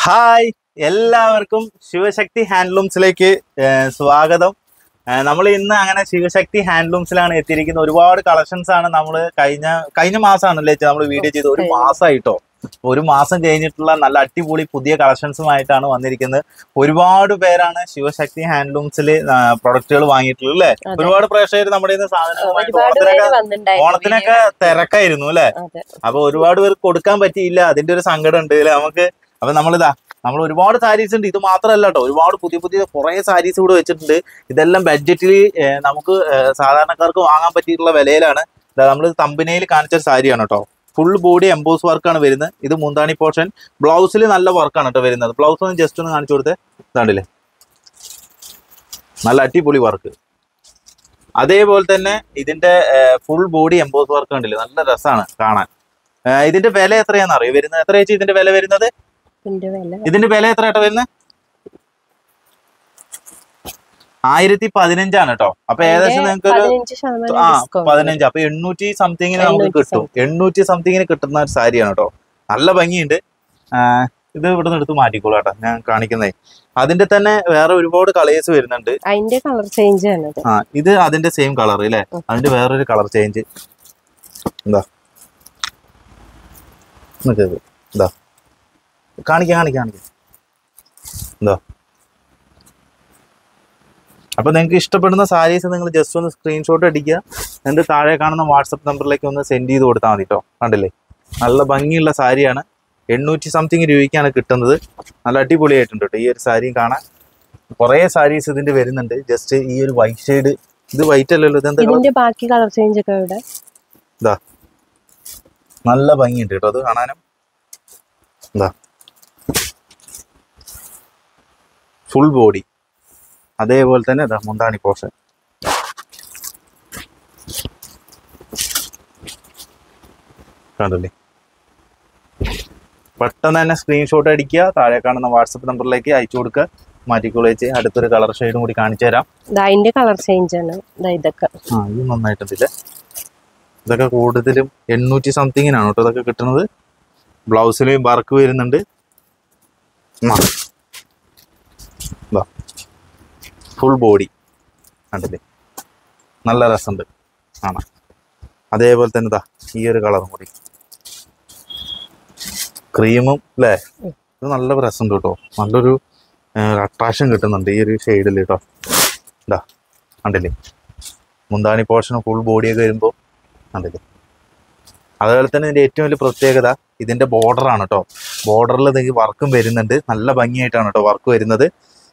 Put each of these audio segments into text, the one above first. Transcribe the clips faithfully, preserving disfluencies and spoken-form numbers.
Hi എല്ലാവർക്കും ശിവശക്തി ഹാൻഡ്ലൂംസിലേക്ക് സ്വാഗതം. നമ്മൾ ഇന്ന് അങ്ങനെ ശിവശക്തി ഹാൻഡ്ലൂംസിലാണ് എത്തിയിരിക്കുന്നത്. ഒരുപാട് കളക്ഷൻസ് ആണ് നമ്മൾ കഴിഞ്ഞ കഴിഞ്ഞ മാസമാണല്ലേ നമ്മൾ വീഡിയോ ചെയ്ത് ഒരു മാസമായിട്ടോ ഒരു മാസം കഴിഞ്ഞിട്ടുള്ള നല്ല അടിപൊളി പുതിയ കളക്ഷൻസുമായിട്ടാണ് വന്നിരിക്കുന്നത്. ഒരുപാട് പേരാണ് ശിവശക്തി ഹാൻഡ്ലൂംസിൽ പ്രൊഡക്റ്റുകൾ വാങ്ങിയിട്ടുള്ളത് അല്ലെ. ഒരുപാട് പ്രേക്ഷകർ നമ്മുടെ സാധനങ്ങളുമായിട്ട് ഓണത്തിനൊക്കെ ഓണത്തിനൊക്കെ തിരക്കായിരുന്നു അല്ലെ. അപ്പൊ ഒരുപാട് പേർക്ക് കൊടുക്കാൻ പറ്റിയില്ല, അതിന്റെ ഒരു സങ്കടം ഉണ്ട് അല്ലെ നമുക്ക്. അപ്പൊ നമ്മളിതാ നമ്മൾ ഒരുപാട് സാരീസ് ഉണ്ട്. ഇത് മാത്രമല്ല കേട്ടോ, ഒരുപാട് പുതിയ പുതിയ കുറെ സാരീസ് കൂടെ വെച്ചിട്ടുണ്ട്. ഇതെല്ലാം ബഡ്ജറ്റിൽ നമുക്ക് സാധാരണക്കാർക്ക് വാങ്ങാൻ പറ്റിയിട്ടുള്ള വിലയിലാണ്. നമ്മൾ തമ്പനയിൽ കാണിച്ച സാരിയാണ് കേട്ടോ. ഫുൾ ബോഡി എംബോസ് വർക്കാണ് വരുന്നത്. ഇത് മുന്താണി പോർഷൻ. ബ്ലൗസിൽ നല്ല വർക്കാണ് കേട്ടോ വരുന്നത്. ബ്ലൗസ് ഒന്ന് ജസ്റ്റ് ഒന്ന് കാണിച്ചു കൊടുത്തേ. ഇതാണ്ടില്ലേ, നല്ല അടിപൊളി വർക്ക്. അതേപോലെ തന്നെ ഇതിന്റെ ഫുൾ ബോഡി എംബോസ് വർക്ക് കണ്ടില്ലേ, നല്ല രസമാണ് കാണാൻ. ഇതിന്റെ വില എത്രയാണെന്ന് അറിയോ വരുന്നത്? എത്ര ചേച്ചി ഇതിന്റെ വില വരുന്നത്? ഇതിന്റെ വില എത്ര കേട്ടോ വരുന്നത്? ആയിരത്തി പതിനഞ്ചാണ് കേട്ടോ. അപ്പൊ ഏകദേശം നിങ്ങൾക്ക് ഒരു ആ പതിനഞ്ച്, അപ്പൊ എണ്ണൂറ്റി സംതിങ്ങിന് നമുക്ക് കിട്ടും. എണ്ണൂറ്റി സംതിങ്ങിന് കിട്ടുന്ന ഒരു സാരിയാണ് കേട്ടോ. നല്ല ഭംഗിയുണ്ട്. ഇത് ഇവിടെ നിന്ന് എടുത്ത് മാറ്റിക്കോളൂ കേട്ടോ, ഞാൻ കാണിക്കുന്നേ. അതിന്റെ തന്നെ വേറെ ഒരുപാട് കളേഴ്സ് വരുന്നുണ്ട്. അതിന്റെ കളർ ചേഞ്ച് ആണ്. ആ ഇത് അതിന്റെ സെയിം കളർ അല്ലേ, അതിന്റെ വേറൊരു കളർ ചേഞ്ച്. എന്താ എന്താ കാണിക്കാം കാണിക്കാം കാണിക്കാം എന്താ. അപ്പൊ നിങ്ങൾക്ക് ഇഷ്ടപ്പെടുന്ന സാരീസ് നിങ്ങൾ ജസ്റ്റ് ഒന്ന് സ്ക്രീൻഷോട്ട് അടിക്കുക, എന്നിട്ട് താഴെ കാണുന്ന വാട്സപ്പ് നമ്പറിലേക്ക് ഒന്ന് സെൻഡ് ചെയ്ത് കൊടുത്താൽ മതി കേട്ടോ. കണ്ടില്ലേ, നല്ല ഭംഗിയുള്ള സാരിയാണ്. എണ്ണൂറ്റി സംതിങ് രൂപയ്ക്കാണ് കിട്ടുന്നത്. നല്ല അടിപൊളിയായിട്ടുണ്ട് കേട്ടോ ഈ ഒരു സാരിയും കാണാൻ. കുറേ സാരീസ് ഇതിന്റെ വരുന്നുണ്ട്. ജസ്റ്റ് ഈ ഒരു വൈറ്റ് ഷെയ്ഡ്, ഇത് വൈറ്റ് അല്ലല്ലോ, ഇതെന്താ ബാക്കി കളർ ചേഞ്ച് ഒക്കെ ഇവിടെ ഇതാ നല്ല ഭംഗിയുണ്ട് കേട്ടോ അത് കാണാനും. എന്താ ഫുൾ ബോഡി, അതേപോലെ തന്നെ ഇതാ മുന്താണി പോർഷൻ. കണ്ടല്ലേ, പെട്ടെന്ന് തന്നെ സ്ക്രീൻഷോട്ട് അടിക്കുക, താഴെ കാണുന്ന വാട്സപ്പ് നമ്പറിലേക്ക് അയച്ചു കൊടുക്കുക. മാറ്റിക്കോളൂ വെച്ച് അടുത്തൊരു കളർ ഷെയ്ഡും കൂടി കാണിച്ചു തരാം. അതിന്റെ കളർ ചേഞ്ച് ആണ് ഇതൊക്കെ. ആ ഇത് നന്നായിട്ടില്ല. ഇതൊക്കെ കൂടുതലും എണ്ണൂറ്റി സംതിങ്ങിനാണ് കേട്ടോ ഇതൊക്കെ കിട്ടുന്നത്. ബ്ലൗസിൽ വർക്ക് വരുന്നുണ്ട്. ഫുൾ ബോഡി കണ്ടില്ലേ, നല്ല രസമുണ്ട് കാണാൻ. അതേപോലെ തന്നെ ഇതാ ഈ ഒരു കളറും കൂടി, ക്രീമും അല്ലേ, ഇത് നല്ല രസമുണ്ട് കേട്ടോ. നല്ലൊരു അട്രാക്ഷൻ കിട്ടുന്നുണ്ട് ഈ ഒരു ഷെയ്ഡിൽ കേട്ടോ. ഇതാ കണ്ടില്ലേ, മുന്താണി പോർഷൻ ഫുൾ ബോഡിയൊക്കെ വരുമ്പോൾ കണ്ടില്ലേ. അതുപോലെ തന്നെ ഇതിൻ്റെ ഏറ്റവും വലിയ പ്രത്യേകത ഇതിൻ്റെ ബോർഡറാണ് കേട്ടോ. ബോർഡറിൽ നിങ്ങൾക്ക് വർക്കും വരുന്നുണ്ട്. നല്ല ഭംഗിയായിട്ടാണ് കേട്ടോ വർക്ക് വരുന്നത്.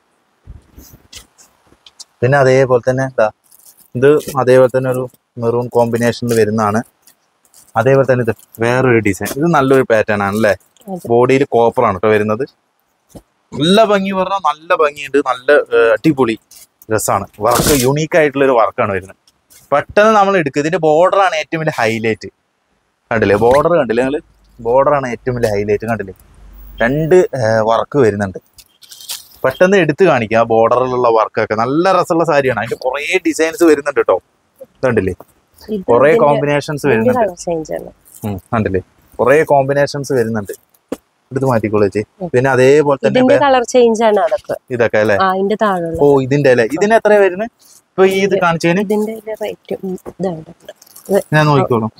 പിന്നെ അതേപോലെ തന്നെ ഇതാ ഇത് അതേപോലെ തന്നെ ഒരു മെറൂൺ കോമ്പിനേഷനിൽ വരുന്നതാണ്. അതേപോലെ തന്നെ ഇത് വേറൊരു ഡിസൈൻ, ഇത് നല്ലൊരു പാറ്റേൺ ആണ് അല്ലേ. ബോഡിയിൽ കോപ്പറാണ് കേട്ടോ വരുന്നത്. നല്ല ഭംഗി പറഞ്ഞാൽ നല്ല ഭംഗിയുണ്ട്. നല്ല അടിപൊളി രസമാണ്. വർക്ക് യുണീക്ക് ആയിട്ടുള്ളൊരു വർക്കാണ് വരുന്നത്. പെട്ടെന്ന് നമ്മൾ എടുക്കുക. ഇതിൻ്റെ ബോർഡറാണ് ഏറ്റവും വലിയ ഹൈലൈറ്റ്. കണ്ടില്ലേ ബോർഡർ കണ്ടില്ലേ നിങ്ങൾ, ബോർഡറാണ് ഏറ്റവും വലിയ ഹൈലൈറ്റ്. കണ്ടില്ലേ രണ്ട് വർക്ക് വരുന്നുണ്ട്. പെട്ടെന്ന് എടുത്ത് കാണിക്കുക ആ ബോർഡറിലുള്ള വർക്കൊക്കെ. നല്ല രസമുള്ള സാരിയാണ്. അതിന്റെ കുറേ ഡിസൈൻസ് വരുന്നുണ്ട് കേട്ടോ. കണ്ടില്ലേ കുറേ കോമ്പിനേഷൻസ് വരുന്നുണ്ട്. കണ്ടില്ലേ കുറേ കോമ്പിനേഷൻസ് വരുന്നുണ്ട്. എടുത്ത് മാറ്റിക്കോളൂ ചേച്ചി. പിന്നെ അതേപോലെ തന്നെ കളർ ചേഞ്ച് ആണ് ഇതൊക്കെ അല്ലേ. ഓ ഇതിന്റെ അല്ലേ, ഇതിന് എത്ര വരുന്നത് ഇപ്പൊ ഈ ഇത് കാണിച്ചതിന്? ഞാൻ നോക്കിക്കോളാം.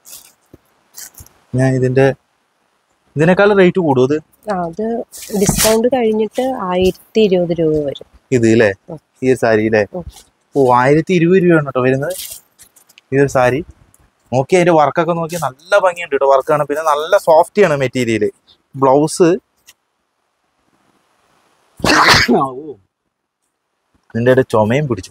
ഞാൻ ഇതിന്റെ ഇതിനേക്കാൾ റേറ്റ് കൂടും. അത് ഡിസ്കൗണ്ട് കഴിഞ്ഞിട്ട് ആയിരത്തി ഇരുപത് രൂപ വരും ഇത് അല്ലേ, ഈ ഒരു സാരി അല്ലേ. ഓ ആയിരത്തി ഇരുപത് രൂപയാണ് കേട്ടോ വരുന്നത് ഈ ഒരു സാരി. നോക്കി അതിന്റെ വർക്കൊക്കെ നോക്കി നല്ല ഭംഗിയുണ്ട് കേട്ടോ വർക്കാണ്. പിന്നെ നല്ല സോഫ്റ്റ് ആണ് മെറ്റീരിയല്. ബ്ലൗസ് ഇതിൻ്റെ ഒരു ചുമയും പിടിച്ചു.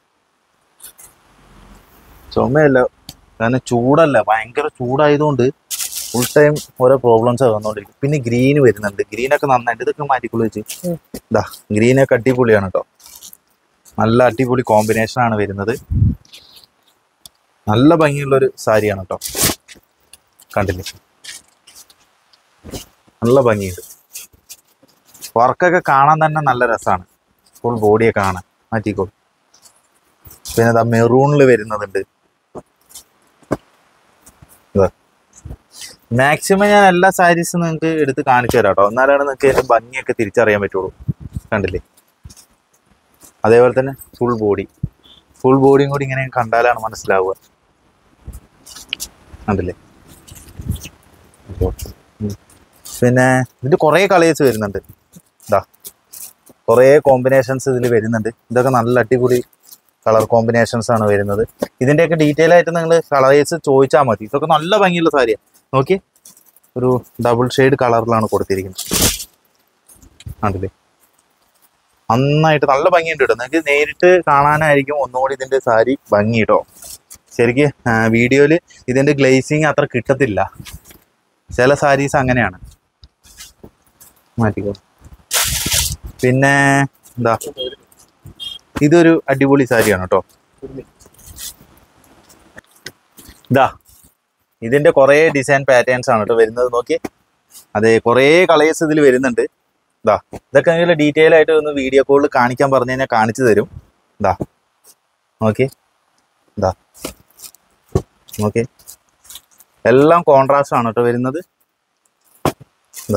ചുമയല്ല, കാരണം ചൂടല്ല, ഭയങ്കര ചൂടായതുകൊണ്ട് ഫുൾ ടൈം ഓരോ പ്രോബ്ലംസ് വന്നുകൊണ്ടിരിക്കും. പിന്നെ ഗ്രീൻ വരുന്നുണ്ട്. ഗ്രീനൊക്കെ നന്നായിട്ട് ഇതൊക്കെ മാറ്റിക്കൊള്ളു വെച്ച്. ഇതാ ഗ്രീനൊക്കെ അടിപൊളിയാണ് കേട്ടോ. നല്ല അടിപൊളി കോമ്പിനേഷനാണ് വരുന്നത്. നല്ല ഭംഗിയുള്ളൊരു സാരിയാണ് കേട്ടോ. കണ്ടില്ലേ നല്ല ഭംഗിയുണ്ട്. വർക്കൊക്കെ കാണാൻ തന്നെ നല്ല രസമാണ്. ഫുൾ ബോഡിയൊക്കെ കാണാൻ. മാറ്റിക്കോളൂ. പിന്നെ ഇതാ മെറൂണിൽ വരുന്നതുണ്ട്. മാക്സിമം ഞാൻ എല്ലാ സാരീസും നിങ്ങൾക്ക് എടുത്ത് കാണിച്ചു തരാം കേട്ടോ. എന്നാലാണ് നിങ്ങൾക്ക് അതിന്റെ ഭംഗിയൊക്കെ തിരിച്ചറിയാൻ പറ്റുള്ളൂ. കണ്ടില്ലേ? അതേപോലെ തന്നെ ഫുൾ ബോഡി ഫുൾ ബോഡിയും കൂടി ഇങ്ങനെ കണ്ടാലാണ് മനസ്സിലാവുക. കണ്ടില്ലേ? പിന്നെ ഇതിന്റെ കുറേ കളേഴ്സ് വരുന്നുണ്ട്. ഇതാ കുറേ കോമ്പിനേഷൻസ് ഇതിൽ വരുന്നുണ്ട്. ഇതൊക്കെ നല്ല അടിപൊളി കളർ കോമ്പിനേഷൻസ് ആണ് വരുന്നത്. ഇതിന്റെയൊക്കെ ഡീറ്റെയിൽ ആയിട്ട് നിങ്ങൾ കളേഴ്സ് ചോദിച്ചാൽ മതി. ഇതൊക്കെ നല്ല ഭംഗിയുള്ള സാരിയാണ്. നോക്കി, ഒരു ഡബിൾ ഷെയ്ഡ് കളറിലാണ് കൊടുത്തിരിക്കുന്നത്. കണ്ടില്ലേ? നന്നായിട്ട് നല്ല ഭംഗിയുണ്ട് കേട്ടോ. നിങ്ങൾക്ക് നേരിട്ട് കാണാനായിരിക്കും ഒന്നുകൂടി ഇതിന്റെ സാരി ഭംഗി കേട്ടോ. ശരിക്കും വീഡിയോയിൽ ഇതിന്റെ ഗ്ലേസിങ് അത്ര കിട്ടത്തില്ല. ചില സാരീസ് അങ്ങനെയാണ്. മാറ്റിക്കോ. പിന്നെ എന്താ, ഇതൊരു അടിപൊളി സാരിയാണ് കേട്ടോ. ഇതാ ഇതിന്റെ കുറേ ഡിസൈൻ പാറ്റേൺസ് ആണ് കേട്ടോ വരുന്നത്. നോക്കി, അതെ കുറേ കളേഴ്സ് ഇതിൽ വരുന്നുണ്ട്. ഇതാ ഇതൊക്കെ നിങ്ങൾ ഡീറ്റെയിൽ ആയിട്ട് ഒന്ന് വീഡിയോ കോളിൽ കാണിക്കാൻ പറഞ്ഞു കഴിഞ്ഞാൽ കാണിച്ചു തരും. ഇതാ നോക്കി, ഇതാ നോക്കി, എല്ലാം കോൺട്രാസ്റ്റ് ആണ് കേട്ടോ വരുന്നത്. ഇതാ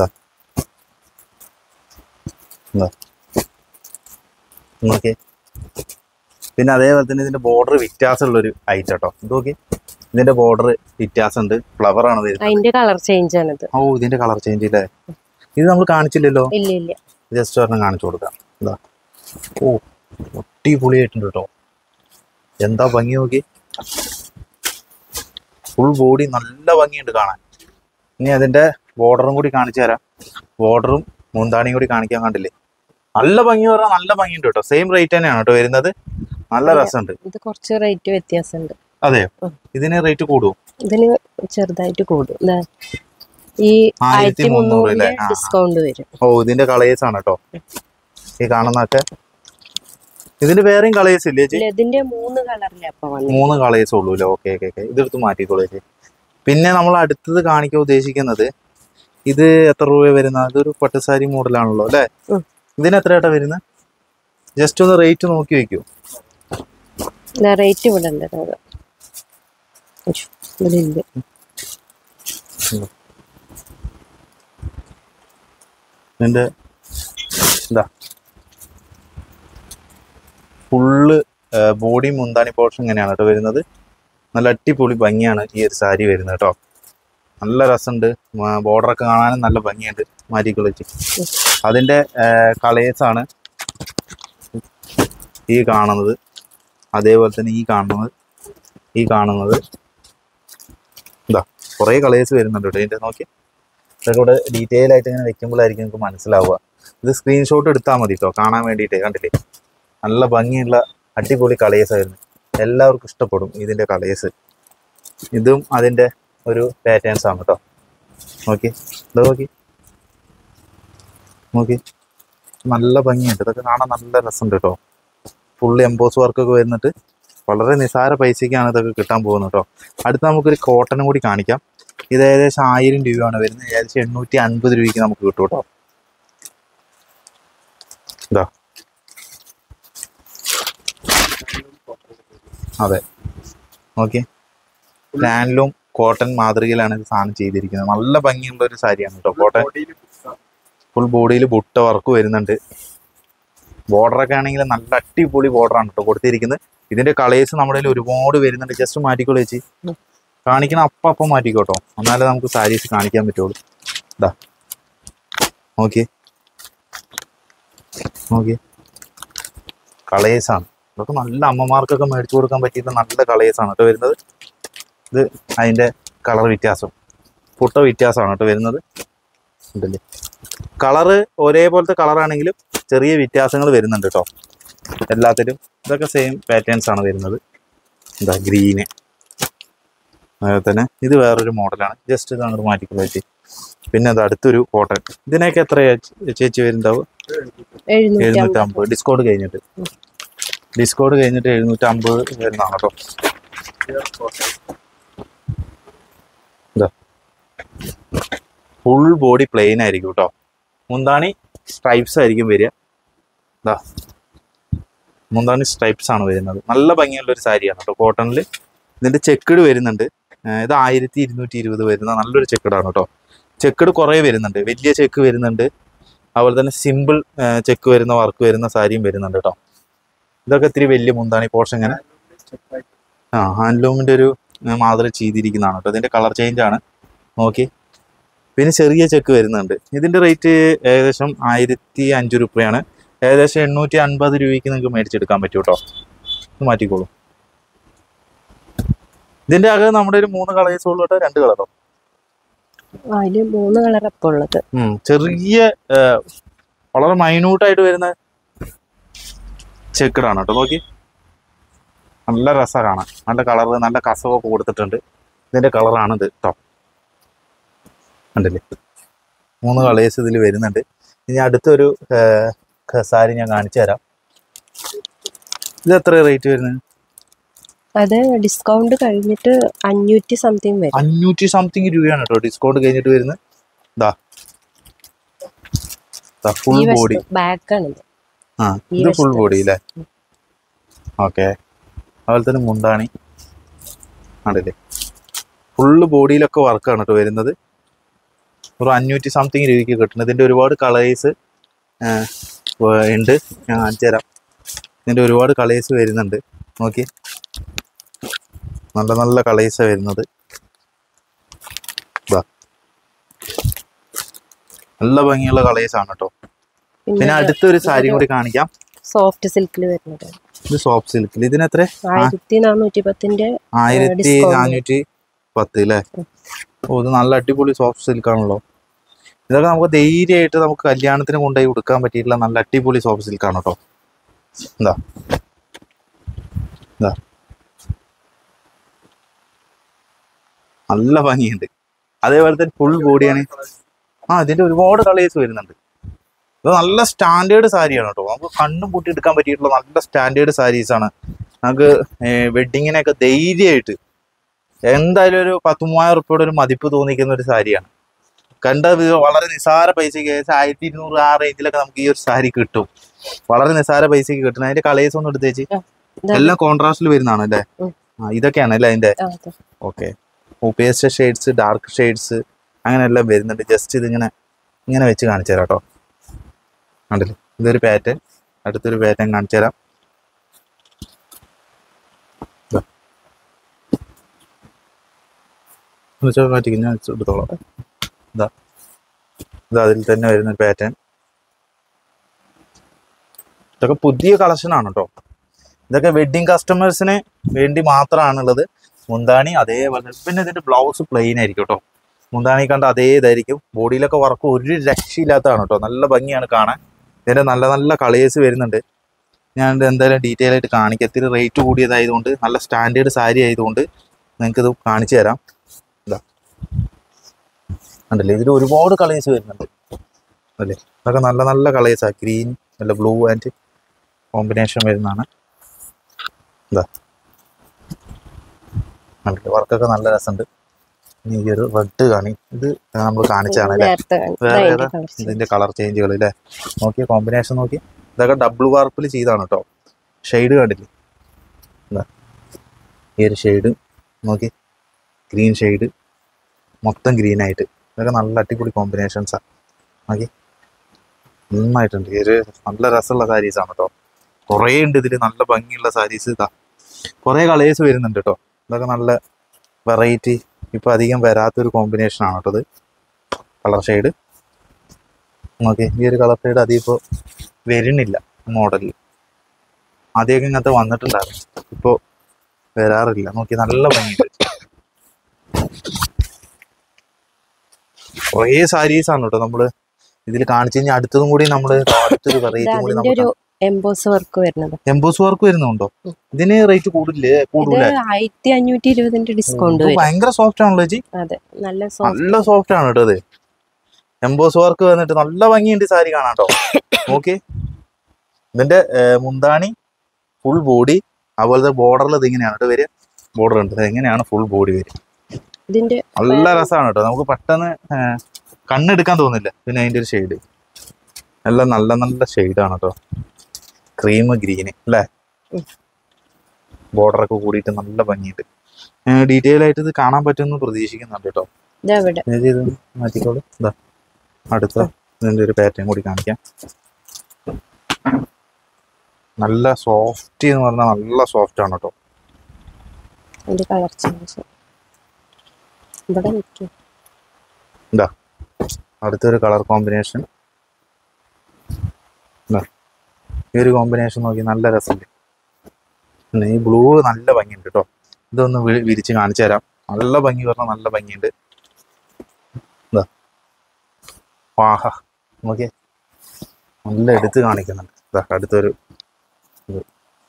ഇതാ നോക്കി. പിന്നെ അതേപോലെ തന്നെ ഇതിന്റെ ബോർഡർ വ്യത്യാസമുള്ളൊരു ഐറ്റം കേട്ടോ. ഇത് നോക്കി, ഇതിന്റെ ബോർഡർ വ്യത്യാസമുണ്ട്. ഫ്ലവർ ആണ് വരുന്നത്. അതിന്റെ കളർ ചേഞ്ച് ആണ് ഇത്. ഓ, ഇതിന്റെ കളർ ചേഞ്ച് ഇല്ലേ? ഇത് നമ്മൾ കാണിച്ചില്ലല്ലോ. ഇല്ല ഇല്ല, ജസ്റ്റ് ഒരെണ്ണം കാണിച്ചു കൊടുക്കാം. എന്താ, ഓ അടിപൊളിയായിട്ടുണ്ട് കേട്ടോ. എന്താ ഭംഗി നോക്കി. ഫുൾ ബോഡി നല്ല ഭംഗിയുണ്ട് കാണാൻ. ഇനി അതിന്റെ ബോർഡറും കൂടി കാണിച്ചു തരാം. ബോർഡറും മുന്താണിയും കൂടി കാണിക്കാൻ. കണ്ടില്ലേ? നല്ല ഭംഗി പറഞ്ഞാൽ നല്ല ഭംഗിയുണ്ട് കേട്ടോ. സെയിം റേറ്റ് തന്നെയാണ് കേട്ടോ വരുന്നത്. നല്ല രസമുണ്ട്. ഇത് കുറച്ച് റേറ്റ് വ്യത്യാസമുണ്ട്. അതെയോ? ഇതിന് റേറ്റ് കൂടുമോ? ഇതിന് ചെറുതായിട്ട് കൂടും. ഈ ആയിരത്തി മുന്നൂറിന്റെ ഡിസ്കൗണ്ട് വരും. ഓ, ഇതിന്റെ കളേഴ്സ് ആണ് കേട്ടോ ഈ കാണുന്നൊക്കെ. ഇതിന്റെ വേറെയും കളേഴ്സ് ഇല്ലേ ചേച്ചി? ഇതിന്റെ മൂന്ന് കളറിലെ മൂന്ന് കളേഴ്സ് ഉള്ളൂ അല്ലേ? Okay okay okay. ഇതെടുത്ത് മാറ്റിക്കോളൂ ചേച്ചി. പിന്നെ നമ്മൾ അടുത്തത് കാണിക്കാൻ ഉദ്ദേശിക്കുന്നത് ഇത് എത്ര രൂപ വരുന്ന, അതൊരു പട്ടുസാരി മോഡലാണല്ലോ അല്ലേ? ഇതിന് എത്ര ഏട്ടാ വരുന്നത്? ജസ്റ്റ് ഒന്ന് റേറ്റ് നോക്കി വെക്കൂ. റേറ്റ് ഇവിടെ ഉണ്ട്. ഇതിന്റെ എന്താ ഫുള്ള് ബോഡി മുന്താണി പോർഷൻ ഇങ്ങനെയാണ് കേട്ടോ വരുന്നത്. നല്ല അടിപൊളി ഭംഗിയാണ് ഈ ഒരു സാരി വരുന്നത് കേട്ടോ. നല്ല രസമുണ്ട്. ബോർഡറൊക്കെ കാണാനും നല്ല ഭംഗിയുണ്ട്. മാറ്റിക്കൊള്ളിച്ച് അതിൻ്റെ കളേഴ്സാണ് ഈ കാണുന്നത്. അതേപോലെ തന്നെ ഈ കാണുന്നത് ഈ കാണുന്നത് എന്താ കുറേ കളേഴ്സ് വരുന്നുണ്ട് കേട്ടോ ഇതിൻ്റെ. നോക്കി, ഇതൊക്കെ ഇവിടെ ഡീറ്റെയിൽ ആയിട്ട് ഇങ്ങനെ വെക്കുമ്പോഴായിരിക്കും നിങ്ങൾക്ക് മനസ്സിലാവുക. ഇത് സ്ക്രീൻഷോട്ട് എടുത്താൽ മതി കേട്ടോ കാണാൻ വേണ്ടിയിട്ട്. കണ്ടില്ലേ? നല്ല ഭംഗിയുള്ള അടിപൊളി കളേഴ്സ് ആയിരുന്നു. എല്ലാവർക്കും ഇഷ്ടപ്പെടും ഇതിൻ്റെ കളേഴ്സ്. ഇതും അതിൻ്റെ ഒരു പാറ്റേൺസ് ആണ് കേട്ടോ. നോക്കി, ഇത് നോക്കി നോക്കി നല്ല ഭംഗിയുണ്ട്. ഇതൊക്കെ കാണാൻ നല്ല രസമുണ്ട് കേട്ടോ. ഫുള്ള് എംബോസ് വർക്കൊക്കെ വരുന്നിട്ട് വളരെ നിസാര പൈസയ്ക്കാണ് ഇതൊക്കെ കിട്ടാൻ പോകുന്നത് കേട്ടോ. അടുത്ത് നമുക്കൊരു കോട്ടനും കൂടി കാണിക്കാം. ഇത് ഏകദേശം ആയിരം രൂപയാണ് വരുന്നത്. ഏകദേശം എണ്ണൂറ്റി അൻപത് രൂപയ്ക്ക് നമുക്ക് കിട്ടും കേട്ടോ. ഇതാ അതെ ഓക്കെ, ലാൻഡ്ലൂം കോട്ടൺ മാതൃകയിലാണ് ഇത് സാധനം ചെയ്തിരിക്കുന്നത്. നല്ല ഭംഗിയുള്ള ഒരു സാരിയാണ് കേട്ടോ. കോട്ടൺ ഫുൾ ബോഡിയിൽ ബുട്ട വർക്ക് വരുന്നുണ്ട്. ബോർഡറൊക്കെ ആണെങ്കിൽ നല്ല അടിപൊളി ബോർഡറാണ് കേട്ടോ കൊടുത്തിരിക്കുന്നത്. ഇതിന്റെ കളേഴ്സ് നമ്മുടെ കയ്യിൽ ഒരുപാട് വരുന്നുണ്ട്. ജസ്റ്റ് മാറ്റിക്കോളൂ ചേച്ചി. കാണിക്കണം അപ്പം അപ്പം മാറ്റിക്കോട്ടോ, എന്നാലേ നമുക്ക് സാരീസ് കാണിക്കാൻ പറ്റുള്ളൂ. ഇതാ നോക്കി നോക്കി കളേഴ്സാണ് ഇതൊക്കെ. നല്ല അമ്മമാർക്കൊക്കെ മേടിച്ചു കൊടുക്കാൻ പറ്റിയിട്ട് നല്ല കളേഴ്സാണ് കേട്ടോ വരുന്നത്. ഇത് അതിൻ്റെ കളർ വ്യത്യാസം, പുട്ട വ്യത്യാസമാണ് കേട്ടോ വരുന്നത്. ഉണ്ടല്ലേ, കളറ് ഒരേപോലത്തെ കളറാണെങ്കിലും ചെറിയ വ്യത്യാസങ്ങൾ വരുന്നുണ്ട് കേട്ടോ എല്ലാത്തിലും. ഇതൊക്കെ സെയിം പാറ്റേൺസ് ആണ് വരുന്നത്. എന്താ ഗ്രീന്, അതുപോലെ തന്നെ ഇത് വേറൊരു മോഡലാണ്. ജസ്റ്റ് ഇത് അങ്ങോട്ട് മാറ്റിക്കൊണ്ട് പറ്റി. പിന്നെ അത് അടുത്തൊരു കോട്ടൺ. ഇതിനൊക്കെ എത്ര ചേച്ചി വരുന്നുണ്ടാവും? എഴുന്നൂറ്റമ്പത് ഡിസ്കൗണ്ട് കഴിഞ്ഞിട്ട്. ഡിസ്കൗണ്ട് കഴിഞ്ഞിട്ട് എഴുന്നൂറ്റമ്പത് വരുന്നതാണ് കേട്ടോ. ഇതാ ഫുൾ ബോഡി പ്ലെയിൻ ആയിരിക്കും കേട്ടോ. മുന്താണി സ്ട്രൈപ്സ് ആയിരിക്കും വരിക. ഇതാ മുന്താണി സ്ട്രൈപ്സ് ആണ് വരുന്നത്. നല്ല ഭംഗിയുള്ള ഒരു സാരിയാണ് കേട്ടോ കോട്ടണിൽ. ഇതിന്റെ ചെക്കിട് വരുന്നുണ്ട്. ഇത് ആയിരത്തി ഇരുന്നൂറ്റി ഇരുപത് വരുന്ന നല്ലൊരു ചെക്കടാണ് കേട്ടോ. ചെക്കട് കുറേ വരുന്നുണ്ട്, വലിയ ചെക്ക് വരുന്നുണ്ട്, അതുപോലെ തന്നെ സിമ്പിൾ ചെക്ക് വരുന്ന വർക്ക് വരുന്ന സാരിയും വരുന്നുണ്ട് കേട്ടോ. ഇതൊക്കെ ഇത്തിരി വലിയ മുന്താണി പോർഷൻ ഇങ്ങനെ ആ ഹാൻഡ്ലൂമിൻ്റെ ഒരു മാതൃ ചെയ്തിരിക്കുന്നതാണ് കേട്ടോ. ഇതിൻ്റെ കളർ ചേഞ്ച് ആണ് നോക്കി. പിന്നെ ചെറിയ ചെക്ക് വരുന്നുണ്ട്. ഇതിൻ്റെ റേറ്റ് ഏകദേശം ആയിരത്തി അഞ്ച് രൂപയാണ്. ഏകദേശം എണ്ണൂറ്റി അൻപത് രൂപയ്ക്ക് നിങ്ങൾക്ക് മേടിച്ചെടുക്കാൻ പറ്റും കേട്ടോ. ഇത് മാറ്റിക്കോളൂ. ഇതിൻ്റെ അകം നമ്മുടെ ഒരു മൂന്ന് കളേഴ്സ് ഉള്ളൂ കേട്ടോ. രണ്ട് കളറോ അതില് മൂന്ന് കളർ അപ്പോൾ ഉള്ളത്. ചെറിയ വളരെ മൈന്യൂട്ടായിട്ട് വരുന്ന ചെക്കടാണ് കേട്ടോ. നോക്കി നല്ല രസമാണ് കാണാൻ. നല്ല കളർ, നല്ല കസവൊക്കെ കൊടുത്തിട്ടുണ്ട്. ഇതിൻ്റെ കളറാണ് ഇത് കേട്ടോ. കണ്ടില്ലേ, മൂന്ന് കളേഴ്സ് ഇതിൽ വരുന്നുണ്ട്. ഇനി അടുത്തൊരു സാരി ഞാൻ കാണിച്ചു തരാം. ഇത് എത്ര റേറ്റ് വരുന്നത്? അത് ഡിസ്കൗണ്ട് കഴിഞ്ഞിട്ട് അഞ്ഞൂറ്റി സംതിങ് വരും. അഞ്ഞൂറ്റി സംതിങ് രൂപയാണ് കേട്ടോ ഡിസ്കൗണ്ട് കഴിഞ്ഞിട്ട് വരുന്നത്. ഇതാ ഫുൾ ബോഡി ബാക്കാണ്. ആ ഇത് ഫുൾ ബോഡി അല്ലേ? ഓക്കെ. അതുപോലെ തന്നെ മുന്താണി ആണല്ലേ, ഫുള്ള് ബോഡിയിലൊക്കെ വർക്കാണ് കേട്ടോ വരുന്നത്. ഒരു അഞ്ഞൂറ്റി സംതിങ് രൂപയ്ക്ക് കിട്ടുന്നത്. ഇതിൻ്റെ ഒരുപാട് കളേഴ്സ് ഉണ്ട്, ഞാൻ കാണിച്ചു തരാം. ഇതിൻ്റെ ഒരുപാട് കളേഴ്സ് വരുന്നുണ്ട്. നോക്കി നല്ല നല്ല കളേഴ്സാണ് വരുന്നത്. നല്ല ഭംഗിയുള്ള കളേഴ്സാണ് കേട്ടോ. പിന്നെ അടുത്തൊരു സാരി കൂടി കാണിക്കാം. സോഫ്റ്റ് സിൽക്കിൽ വരുന്നത്. ഇത് സോഫ്റ്റ് സിൽക്കിൽ ഇതിന് എത്ര? ആയിരത്തി നാനൂറ്റി പത്തിന്റെ ആയിരത്തി നാനൂറ്റി പത്ത് അല്ലേ? ഓ ഇത് നല്ല അടിപൊളി സോഫ്റ്റ് സിൽക്കാണല്ലോ. ഇതൊക്കെ നമുക്ക് ധൈര്യമായിട്ട് നമുക്ക് കല്യാണത്തിന് കൊണ്ടുപോയി കൊടുക്കാൻ പറ്റിയിട്ടുള്ള നല്ല അടിപൊളി സോഫ്റ്റ് സിൽക്കാണ് കേട്ടോ. എന്താ എന്താ നല്ല ഭംഗിയുണ്ട്. അതേപോലെ തന്നെ ഫുൾ ബോഡിയാണ്. ആ ഇതിൻ്റെ ഒരുപാട് കളേഴ്സ് വരുന്നുണ്ട്. ഇത് നല്ല സ്റ്റാൻഡേർഡ് സാരിയാണ് കേട്ടോ. നമുക്ക് കണ്ണും പൂട്ടി എടുക്കാൻ പറ്റിയിട്ടുള്ള നല്ല സ്റ്റാൻഡേർഡ് സാരീസാണ്. നമുക്ക് വെഡിങ്ങിനൊക്കെ ധൈര്യമായിട്ട് എന്തായാലും ഒരു പത്ത് മൂവായിരം റുപ്യയുടെ ഒരു മതിപ്പ് തോന്നിക്കുന്ന ഒരു സാരിയാണ്. കണ്ട വളരെ നിസാര പൈസക്ക് ആയിരത്തി ഇരുന്നൂറ് ആ റേഞ്ചിലൊക്കെ നമുക്ക് ഈ ഒരു സാരി കിട്ടും. വളരെ നിസാര പൈസക്ക് കിട്ടും. അതിന്റെ കളേഴ്സ് ഒന്നും എടുത്തേച്ച് എല്ലാം കോൺട്രാസ്റ്റിൽ വരുന്നതാണ് അല്ലേ? ആ ഇതൊക്കെയാണ് അല്ലേ അതിന്റെ? Okay. Pastel shades, dark shades അങ്ങനെ എല്ലാം വരുന്നുണ്ട്. ജസ്റ്റ് ഇതിങ്ങനെ ഇങ്ങനെ വെച്ച് കാണിച്ചു തരാം കേട്ടോ. കണ്ടില്ലേ, ഇതൊരു പാറ്റേൺ. അടുത്തൊരു പാറ്റേൺ കാണിച്ചു തരാം. ഞാൻ എടുത്തോളാം. ഇതാ ഇത് അതിൽ തന്നെ വരുന്ന ഒരു പാറ്റേൺ. ഇതൊക്കെ പുതിയ കളക്ഷനാണ് കേട്ടോ. ഇതൊക്കെ വെഡ്ഡിങ് കസ്റ്റമേഴ്സിന് വേണ്ടി മാത്രമാണുള്ളത്. മുന്താണി അതേപോലെ. പിന്നെ ഇതിൻ്റെ ബ്ലൗസ് പ്ലെയിൻ ആയിരിക്കും കേട്ടോ. മുന്താണി കണ്ട അതേ ഇതായിരിക്കും. ബോഡിയിലൊക്കെ വർക്ക് ഒരു രക്ഷയില്ലാത്തതാണ് കേട്ടോ. നല്ല ഭംഗിയാണ് കാണാൻ. ഇതിൻ്റെ നല്ല നല്ല കളേഴ്സ് വരുന്നുണ്ട്. ഞാൻ എന്തായാലും ഡീറ്റെയിൽ ആയിട്ട് കാണിക്കാം. ഇത്തിരി റേറ്റ് കൂടിയതായതുകൊണ്ട് നല്ല സ്റ്റാൻഡേർഡ് സാരി ആയതുകൊണ്ട് നിങ്ങൾക്കിത് കാണിച്ചു തരാം. ഇതാ കണ്ടല്ലേ, ഇതിൽ ഒരുപാട് കളേഴ്സ് വരുന്നുണ്ട് അല്ലേ? ഇതൊക്കെ നല്ല നല്ല കളേഴ്സാണ്. ഗ്രീൻ അല്ല ബ്ലൂ ആൻഡ് കോമ്പിനേഷൻ വരുന്നതാണ്. ഇതാ കണ്ടില്ലേ, വർക്കൊക്കെ നല്ല രസമുണ്ട്. ഇനി ഈ ഒരു റെഡ് കാണി, ഇത് നമ്മൾ കാണിച്ചാണ് അല്ലേ? വേറെ ഏതാ ഇതിൻ്റെ കളർ ചേഞ്ചുകൾ അല്ലേ? നോക്കിയ കോമ്പിനേഷൻ നോക്കി. ഇതൊക്കെ ഡബിൾ വാർപ്പിൽ ചെയ്താണ് കേട്ടോ. ഷെയ്ഡ് കണ്ടില്ലേ? എന്താ ഈ ഒരു ഷെയ്ഡ് നോക്കി, ഗ്രീൻ ഷെയ്ഡ് മൊത്തം ഗ്രീനായിട്ട്. ഇതൊക്കെ നല്ല അടിപൊളി കോമ്പിനേഷൻസാണ്. നോക്കി നന്നായിട്ടുണ്ട്. ഈ ഒരു നല്ല രസമുള്ള സാരീസാണ് കേട്ടോ. കുറേ ഉണ്ട് ഇതിൽ നല്ല ഭംഗിയുള്ള സാരീസ്. ഇതാ കുറേ കളേഴ്സ് വരുന്നുണ്ട് കേട്ടോ. ഇതൊക്കെ നല്ല വെറൈറ്റി, ഇപ്പം അധികം വരാത്തൊരു കോമ്പിനേഷനാണ് കേട്ടോ ഇത്. കളർ ഷെയ്ഡ് നോക്കി, ഈ ഒരു കളർ ഷെയ്ഡ് അധികം ഇപ്പോൾ വരുന്നില്ല മോഡലിൽ. ആദ്യമൊക്കെ ഇങ്ങനത്തെ വന്നിട്ടുണ്ടായിരുന്നു, ഇപ്പോൾ വരാറില്ല. നോക്കി നല്ല ഭംഗിയുണ്ട്. കുറേ സാരീസാണ് കേട്ടോ നമ്മൾ ഇതിൽ കാണിച്ചു കഴിഞ്ഞാൽ അടുത്തതും കൂടി നമ്മൾ അടുത്തൊരു വെറൈറ്റി കൂടി നമ്മൾ എംബോസ് വർക്ക് വരുന്നത്. എംബോസ് വർക്ക് വരുന്നുണ്ടോ? ഇതിന് റേറ്റ് കൂടില്ലേ? കൂടുതൽ ആയിരത്തി അഞ്ഞൂറ്റി ഇരുപതിന്റെ ഡിസ്കൗണ്ട്. ഭയങ്കര സോഫ്റ്റ് ആണല്ലോ ചേച്ചി. അതെ, നല്ല നല്ല സോഫ്റ്റ് ആണ് കേട്ടോ ഇത്. എംബോസ് വർക്ക് വന്നിട്ട് നല്ല ഭംഗിയുണ്ട് സാരി കാണാം കേട്ടോ. നോക്കി ഇതിന്റെ മുന്താണി ഫുൾ ബോഡി, അതുപോലത്തെ ബോർഡറിൽ ഇത് ഇങ്ങനെയാണ് കേട്ടോ വരിക. ബോർഡർ ഉണ്ട്, എങ്ങനെയാണ് ഫുൾ ബോഡി വരിക. ഇതിന്റെ നല്ല രസമാണ് കേട്ടോ. നമുക്ക് പെട്ടെന്ന് കണ്ണെടുക്കാൻ തോന്നില്ല. പിന്നെ അതിന്റെ ഒരു ഷെയ്ഡ് എല്ലാം നല്ല നല്ല ഷെയ്ഡാണ് കേട്ടോ. ക്രീം ഗ്രീന് അല്ലേ? ബോർഡറൊക്കെ കൂടിയിട്ട് നല്ല ഭംഗിയുണ്ട്. ഡീറ്റെയിൽ ആയിട്ട് ഇത് കാണാൻ പറ്റുമെന്ന് പ്രതീക്ഷിക്കുന്നുണ്ട് കേട്ടോ. ഇതെവിടെ ഇത് മാറ്റിക്കോളൂ. ഇതാ അടുത്ത ഇതിൻ്റെ ഒരു പാറ്റേൺ കൂടി കാണിക്കാം. നല്ല സോഫ്റ്റ് എന്ന് പറഞ്ഞാൽ നല്ല സോഫ്റ്റ് ആണ് കേട്ടോ. അതിന്റെ കളർ ചേഞ്ച് ഇവിടെ നിൽക്കും. ഇതാ അടുത്തൊരു കളർ കോമ്പിനേഷൻ. ഈ ഒരു കോമ്പിനേഷൻ നോക്കി നല്ല രസമുണ്ട്. പിന്നെ ഈ ബ്ലൂ നല്ല ഭംഗിയുണ്ട് കേട്ടോ. ഇതൊന്ന് വി- വിരിച്ച് കാണിച്ചു തരാം. നല്ല ഭംഗി പറഞ്ഞാൽ നല്ല ഭംഗിയുണ്ട്. ഇതാ വാഹ നോക്കിയേ, നല്ല എടുത്ത് കാണിക്കുന്നുണ്ട്. ഇതാ അടുത്തൊരു ഇത്.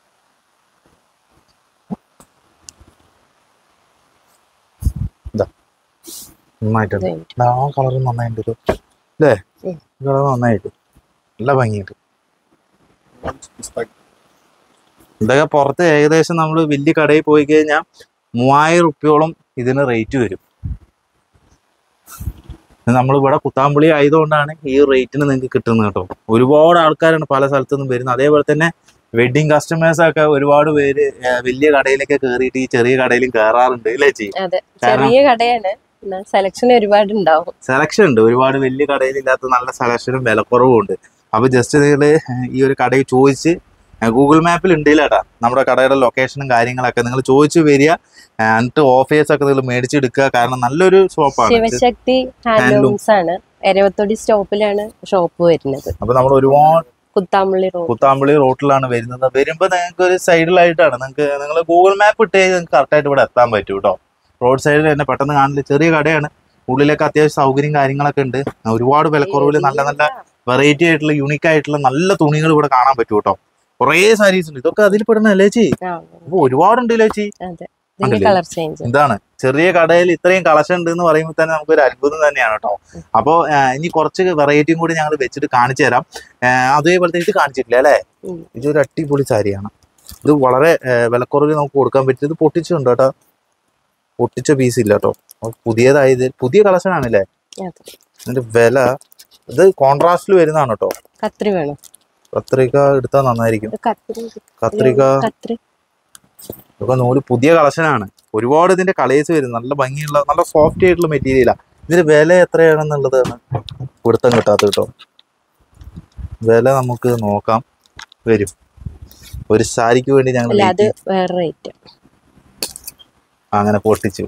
ഇതാ നന്നായിട്ടുണ്ട്. ഇതായിട്ട്. ആ കളർ നന്നായിട്ടുണ്ട് അല്ലേ? ഉം. കളർ നന്നായിട്ട് നല്ല ഭംഗിയുണ്ട്. ഇതൊക്കെ പുറത്ത് ഏകദേശം നമ്മൾ വലിയ കടയിൽ പോയി കഴിഞ്ഞാൽ മൂവായിരം റുപ്യോളം ഇതിന് റേറ്റ് വരും. നമ്മൾ ഇവിടെ കുത്താമ്പുളി ആയതുകൊണ്ടാണ് ഈ റേറ്റിന് നിങ്ങൾക്ക് കിട്ടുന്നത് കേട്ടോ. ഒരുപാട് ആൾക്കാരാണ് പല സ്ഥലത്തു നിന്നും വരുന്നത്. അതേപോലെ തന്നെ വെഡിങ് കസ്റ്റമേഴ്സൊക്കെ ഒരുപാട് പേര് ഏർ വലിയ കടയിലൊക്കെ കയറിയിട്ട് ഈ ചെറിയ കടയിലും കയറാറുണ്ട് അല്ലേ ചേച്ചി? അതെ, ചെറിയ കടയാണ്, സെലക്ഷൻ ഒരുപാട് ഉണ്ടാവും. സെലക്ഷൻ ഉണ്ട് ഒരുപാട്. വലിയ കടയിലില്ലാത്ത നല്ല സെലക്ഷനും വിലക്കുറവും ഉണ്ട്. അപ്പൊ ജസ്റ്റ് നിങ്ങൾ ഈ ഒരു കടയിൽ ചോദിച്ച് ഗൂഗിൾ മാപ്പിൽ ഉണ്ടല്ലേട്ടാ നമ്മുടെ കടയുടെ ലൊക്കേഷനും കാര്യങ്ങളൊക്കെ നിങ്ങൾ ചോദിച്ചു വരിക. എന്നിട്ട് ഓഫേഴ്സ് ഒക്കെ നിങ്ങൾ മേടിച്ചെടുക്കുക. കാരണം നല്ലൊരു ഷോപ്പാണ് ശിവശക്തി ഹാൻഡ്ലൂംസ് ആണ്. എരവത്തൊടി സ്റ്റോപ്പിലാണ് ഷോപ്പ് വരുന്നത്. അപ്പൊ നമ്മൾ ഒരുപാട് കുത്താമ്പള്ളി റോഡ്. കുത്താമ്പള്ളി റോട്ടിലാണ് വരുന്നത്. വരുമ്പോ നിങ്ങൾക്ക് ഒരു സൈഡിലായിട്ടാണ് നിങ്ങൾക്ക് നിങ്ങൾ ഗൂഗിൾ മാപ്പ് ഇട്ട് നിങ്ങൾക്ക് കറക്റ്റായിട്ട് ഇവിടെ എത്താൻ പറ്റും കേട്ടോ. റോഡ് സൈഡിൽ തന്നെ പെട്ടെന്ന് കാണില്ല. ചെറിയ കടയാണ്. ഉള്ളിലൊക്കെ അത്യാവശ്യം സൗകര്യം കാര്യങ്ങളൊക്കെ ഉണ്ട്. ഒരുപാട് വിലക്കുറവിൽ നല്ല നല്ല വെറൈറ്റി ആയിട്ടുള്ള യുണീക്ക് ആയിട്ടുള്ള നല്ല തുണികൾ ഇവിടെ കാണാൻ പറ്റും കേട്ടോ. കുറേ സാരീസ് ഉണ്ട്. ഇതൊക്കെ അതിൽ പെടുന്നല്ലേ ചേച്ചി? ആ, അപ്പൊ ഒരുപാടുണ്ട് ചേച്ചി. അതെ, ഇതിന്റെ കളർ ചേഞ്ച്. എന്താണ് ചെറിയ കടയിൽ ഇത്രയും കളക്ഷൻ ഉണ്ട് എന്ന് പറയുമ്പോൾ തന്നെ നമുക്കൊരു അത്ഭുതം തന്നെയാണ് കേട്ടോ. അപ്പോൾ ഇനി കുറച്ച് വെറൈറ്റിയും കൂടി ഞങ്ങൾ വെച്ചിട്ട് കാണിച്ചു തരാം. അതേപോലത്തെ ഇത് കാണിച്ചിട്ടില്ല അല്ലേ? ഉം. ഇതൊരു അടിപൊളി സാരിയാണ്. ഇത് വളരെ വിലക്കുറവിൽ നമുക്ക് കൊടുക്കാൻ പറ്റും. ഇത് പൊട്ടിച്ചുണ്ട് കേട്ടോ. പൊട്ടിച്ച പീസ് ഇല്ല കേട്ടോ. പുതിയതായത് പുതിയ കളക്ഷൻ ആണല്ലേ? അതെ. ഇതിന്റെ വില ഇത് കോൺട്രാസ്റ്റിൽ വരുന്നതാണ് കേട്ടോ. കത്രി വേണം. കത്രിക എടുത്താൽ നന്നായിരിക്കും. ഇത് കത്രി കത്രിക കത്രി ഇതൊക്കെ നൂല് പുതിയ കളക്ഷനാണ്. ഒരുപാട് ഇതിന്റെ കളേഴ്സ് വരും. നല്ല ഭംഗിയുള്ള നല്ല സോഫ്റ്റ് ആയിട്ടുള്ള മെറ്റീരിയലാണ്. ഇതിന്റെ വില എത്രയാണെന്നുള്ളതാണ് പിടുത്തം കിട്ടാത്ത കേട്ടോ. വില നമുക്ക് നോക്കാം. വരും ഒരു സാരിക്ക് വേണ്ടി ഞങ്ങൾ അല്ല, അത് വേറെ റേറ്റ്. അങ്ങനെ പൊട്ടിച്ചു.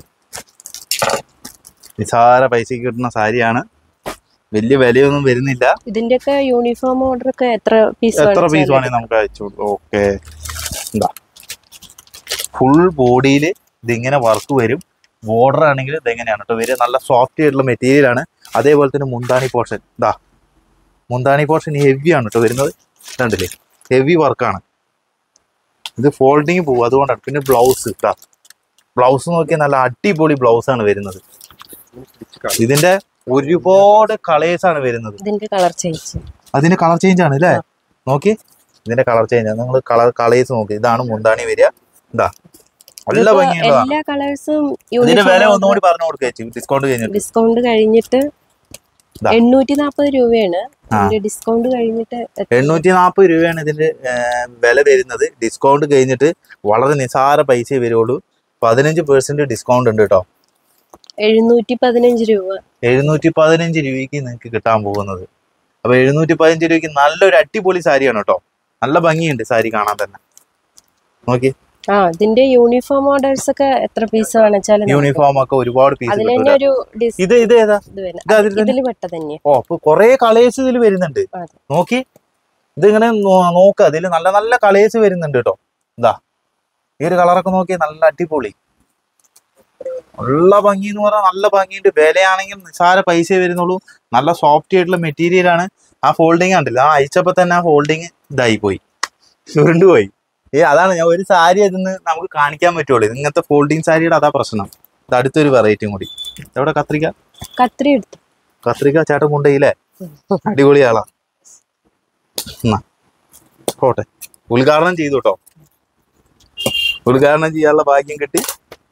നിസാര പൈസക്ക് കിട്ടുന്ന സാരിയാണ്. വലിയ വിലയൊന്നും വരുന്നില്ല. ഇതിന്റെ ഒക്കെ യൂണിഫോം ഓർഡർ ഒക്കെ എത്ര പീസ് എത്ര പീസ് വേണമെങ്കിൽ നമുക്ക് അയച്ചു കൊടുക്കും. ഓക്കെ. എന്താ ഫുൾ ബോഡിയിൽ ഇതിങ്ങനെ വർക്ക് വരും. ബോർഡർ ആണെങ്കിൽ ഇതെങ്ങനെയാണ് കേട്ടോ വരിക. നല്ല സോഫ്റ്റ് ആയിട്ടുള്ള മെറ്റീരിയൽ ആണ്. അതേപോലെ തന്നെ മുന്താണി പോർഷൻ ഇതാ മുന്താണി പോർഷൻ ഹെവി ആണ് കേട്ടോ വരുന്നത്. കണ്ടില്ലേ? ഹെവി വർക്കാണ്. ഇത് ഫോൾഡിങ് പോകും അതുകൊണ്ടാണ്. പിന്നെ ബ്ലൗസ് ഇതാ ബ്ലൗസ് നോക്കിയാൽ നല്ല അടിപൊളി ബ്ലൗസ് ആണ് വരുന്നത്. ഇതിന്റെ ഒരുപാട് കളേഴ്സ് ആണ് വരുന്നത്. ഇതിന്റെ കളർ ചേഞ്ച്. അതിന്റെ കളർ ചേഞ്ച് ആണ് അല്ലേ? നോക്കി ഇതിന്റെ കളർ ചേഞ്ച് ആണ്. നിങ്ങൾ കളർ കളേഴ്സ് നോക്കി. ഇതാണ് മുന്താണി വരിക. ഇതാ നല്ല ഭംഗിയുള്ളതാണ്. എല്ലാ കളേഴ്സും ഇതിന്റെ വില ഒന്നുകൂടി പറഞ്ഞു കൊടുക്കുക. ഡിസ്കൗണ്ട് കഴിഞ്ഞിട്ട് ഡിസ്കൗണ്ട് കഴിഞ്ഞിട്ട് എണ്ണൂറ്റി നാപ്പത് രൂപയാണ്. ഡിസ്കൗണ്ട് കഴിഞ്ഞിട്ട് എണ്ണൂറ്റി നാപ്പത് രൂപയാണ് ഇതിന്റെ വില വരുന്നത്. ഡിസ്കൗണ്ട് കഴിഞ്ഞിട്ട് വളരെ നിസാര പൈസയെ വരുള്ളൂ. പതിനഞ്ച് പെർസെന്റ് ഡിസ്കൗണ്ട് ഉണ്ട് കേട്ടോ. എഴുന്നൂറ്റി പതിനഞ്ച് രൂപ. എഴുന്നൂറ്റി പതിനഞ്ച് രൂപയ്ക്ക് നിങ്ങൾക്ക് കിട്ടാൻ പോകുന്നത്. അപ്പൊ എഴുന്നൂറ്റി പതിനഞ്ച് രൂപയ്ക്ക് നല്ലൊരു അടിപൊളി സാരിയാണ് കേട്ടോ. നല്ല ഭംഗിയുണ്ട് സാരി കാണാൻ തന്നെ. നോക്കി ആ ഇതിന്റെ യൂണിഫോം ഓർഡേഴ്സ് ഒക്കെ എത്ര പീസ് വേണമെച്ചാലും യൂണിഫോം ഒക്കെ ഒരുപാട് പീസ് അതിൽ തന്നെ ഒരു ഡിസ്- ഇത് ഇത് ഏതാ? ഇത് വരും. ഇത് അതിൽ തന്നെ ഇതില് പെട്ട തന്നെ. ഓ അപ്പൊ കൊറേ കളേഴ്സ് ഇതിൽ വരുന്നുണ്ട്. അതെ. നോക്കി ഇതിങ്ങനെ നോ- നോക്ക അതിൽ നല്ല നല്ല കളേഴ്സ് വരുന്നുണ്ട് കേട്ടോ. ഇതാ ഈ ഒരു കളറൊക്കെ നോക്കി നല്ല അടിപൊളി നല്ല ഭംഗി എന്ന് പറഞ്ഞാൽ നല്ല ഭംഗിയുണ്ട്. വിലയാണെങ്കിൽ നിസാര പൈസ വരുന്നുള്ളൂ. നല്ല സോഫ്റ്റ് ആയിട്ടുള്ള മെറ്റീരിയൽ ആണ്. ആ ഫോൾഡിങ് കണ്ടില്ല? ആ അയച്ചപ്പോ തന്നെ ആ ഫോൾഡിങ് ഇതായി പോയി, ചുരുണ്ടു പോയി. ഏ അതാണ് ഞാൻ ഒരു സാരി അതിന്ന് നമുക്ക് കാണിക്കാൻ പറ്റുള്ളൂ. ഇങ്ങനത്തെ ഫോൾഡിങ് സാരിയുടെ അതാ പ്രശ്നം. ഇത് അടുത്തൊരു വെറൈറ്റിയും കൂടി. എവിടെ കത്രിക? കത്രി എടുത്തു. കത്രിക ചേട്ടൻ കൊണ്ടുപോയില്ലേ? അടിപൊളി ആളാ. എന്നാ പോട്ടെ. ഉദ്ഘാടനം ചെയ്തു കേട്ടോ. ഉദ്ഘാടനം ചെയ്യാനുള്ള ഭാഗ്യം കിട്ടി.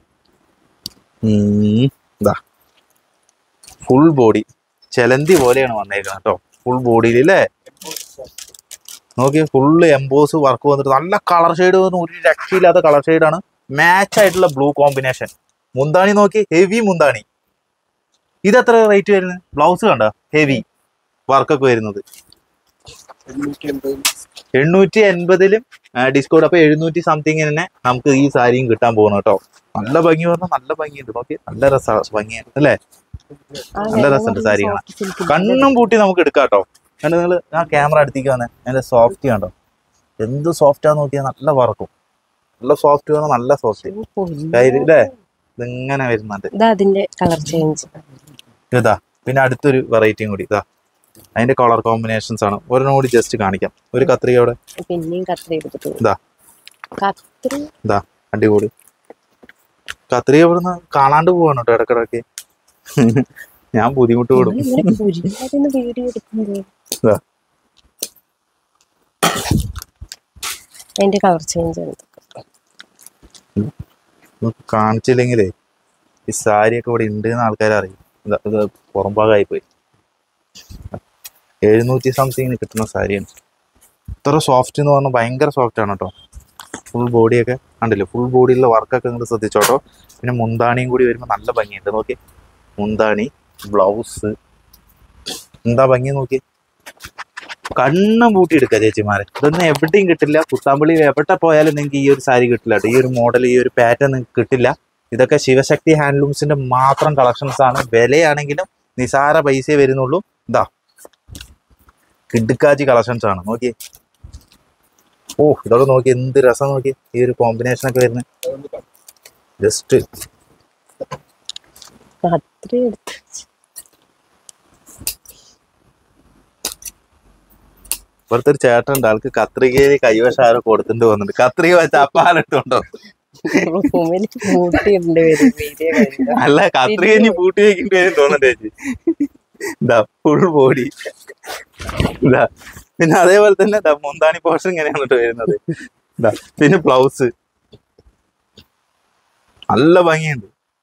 ഇതാ ഫുൾ ബോഡി ചെലന്തി പോലെയാണ് വന്നേക്കുന്നത് കേട്ടോ. ഫുൾ ബോഡിയിൽ അല്ലേ? നോക്കി ഫുള്ള് എംബോസ് വർക്ക് വന്നിട്ട് നല്ല കളർ ഷെയ്ഡ് വന്നു. ഒരു രക്ഷയില്ലാത്ത കളർ ഷെയ്ഡാണ്. മാച്ച് ആയിട്ടുള്ള ബ്ലൂ കോമ്പിനേഷൻ. മുന്താണി നോക്കി, ഹെവി മുന്താണി. ഇത് എത്ര റേറ്റ് വരുന്നത്? ബ്ലൗസ് കണ്ട ഹെവി വർക്കൊക്കെ വരുന്നത് എണ്ണൂറ്റി എൺപതിലും ഡിസ്കൗണ്ട്. അപ്പൊ എഴുന്നൂറ്റി സംതിങ് തന്നെ നമുക്ക് ഈ സാരിയും കിട്ടാൻ പോകണം കേട്ടോ. നല്ല ഭംഗി പറഞ്ഞാൽ നല്ല ഭംഗിയുണ്ട്. നോക്കി നല്ല രസ ഭംഗിയാണ് അല്ലേ? നല്ല രസമുണ്ട് സാരി കാണാൻ. കണ്ണും പൂട്ടി നമുക്ക് എടുക്കാം കേട്ടോ. കണ്ട് നിങ്ങൾ ആ ക്യാമറ അടുത്തേക്ക് വന്നേ, അതിന്റെ സോഫ്റ്റ് കണ്ടോ? എന്ത് സോഫ്റ്റാന്ന് നോക്കിയാൽ നല്ല വറക്കും. നല്ല സോഫ്റ്റ് പറഞ്ഞാൽ നല്ല സോഫ്റ്റ് കയ്യിൽ അല്ലേ? ഇതിങ്ങനെ വരുന്നുണ്ട്. അതിന്റെ കളർ ചേഞ്ച് ഇതാ. പിന്നെ അടുത്തൊരു വെറൈറ്റിയും കൂടി ഇതാ. അതിന്റെ കളർ കോമ്പിനേഷൻസ് ആണ്. ഒരെണ്ണം കൂടി ജസ്റ്റ് കാണിക്കാം. ഒരു കത്രിക അവിടെ പിന്നെയും കത്രിക എടുത്തിട്ട് ഇതാ. കത്രി ഇതാ അടിപൊളി കത്രിക. ഇവിടുന്ന് കാണാണ്ട് പോവാണ് കേട്ടോ ഇടക്കിടക്ക്. ഞാൻ ബുദ്ധിമുട്ട് കൂടും. വീഡിയോ എടുക്കുമ്പോ അതിന്റെ കളർ ചേഞ്ച് കാണിച്ചില്ലെങ്കിലേ ഈ സാരിയൊക്കെ ഇവിടെ ഉണ്ട് എന്ന് ആൾക്കാരെ അറിയും. ഇത് പുറംഭാഗമായി പോയി. എഴുന്നൂറ്റി സംതിങ്ങിന് കിട്ടുന്ന സാരിയാണ്. ഇത്ര സോഫ്റ്റ് എന്ന് പറഞ്ഞാൽ ഭയങ്കര സോഫ്റ്റ് ആണ് കേട്ടോ. ഫുൾ ബോഡിയൊക്കെ കണ്ടില്ലേ? ഫുൾ ബോഡിയിലുള്ള വർക്കൊക്കെ നിങ്ങൾ ശ്രദ്ധിച്ചോട്ടോ. പിന്നെ മുന്താണിയും കൂടി വരുമ്പോൾ നല്ല ഭംഗിയുണ്ട്. നോക്കി മുന്താണി, ബ്ലൗസ് എന്താ ഭംഗി നോക്കി. കണ്ണും പൂട്ടി എടുക്കുക ചേച്ചിമാരെ. ഇതൊന്നും എവിടെയും കിട്ടില്ല. കുത്താമ്പള്ളിയിൽ എവിടെ പോയാലും നിങ്ങൾക്ക് ഈ ഒരു സാരി കിട്ടില്ല കേട്ടോ. ഈ ഒരു മോഡൽ, ഈ ഒരു പാറ്റേൺ നിങ്ങൾക്ക് കിട്ടില്ല. ഇതൊക്കെ ശിവശക്തി ഹാൻഡ്ലൂംസിന്റെ മാത്രം കളക്ഷൻസ് ആണ്. വിലയാണെങ്കിലും നിസാര പൈസയെ വരുന്നുള്ളൂ. ഇതാ കിഡ്ക്കാച്ചി കളക്ഷൻസ് ആണ്. നോക്കി. ഓ ഇതൊക്കെ നോക്കി എന്ത് രസം നോക്കി. ഈ ഒരു കോമ്പിനേഷൻ ഒക്കെ വരുന്നത് ജസ്റ്റ് ഇവിടുത്തെ ഒരു ചേട്ടനുണ്ട്, ആൾക്ക് കത്രികയിൽ കൈവശം ആരോ കൊടുത്തിട്ട് വന്നിട്ട് കത്രിക വെച്ച അപ്പാലെടുത്തോണ്ടോ? അല്ല കത്രിക ഇനി പൂട്ടി വെക്കേണ്ടി വരും തോന്നണ്ടേ ചേച്ചി. ഇതാ ഫുൾ ബോഡി ഇതാ. പിന്നെ അതേപോലെ തന്നെ മുന്താണി പോർഷൻ ഇങ്ങനെയാണ് കേട്ടോ വരുന്നത്. ഇതാ പിന്നെ ബ്ലൗസ് നല്ല ഭംഗിയുണ്ട്.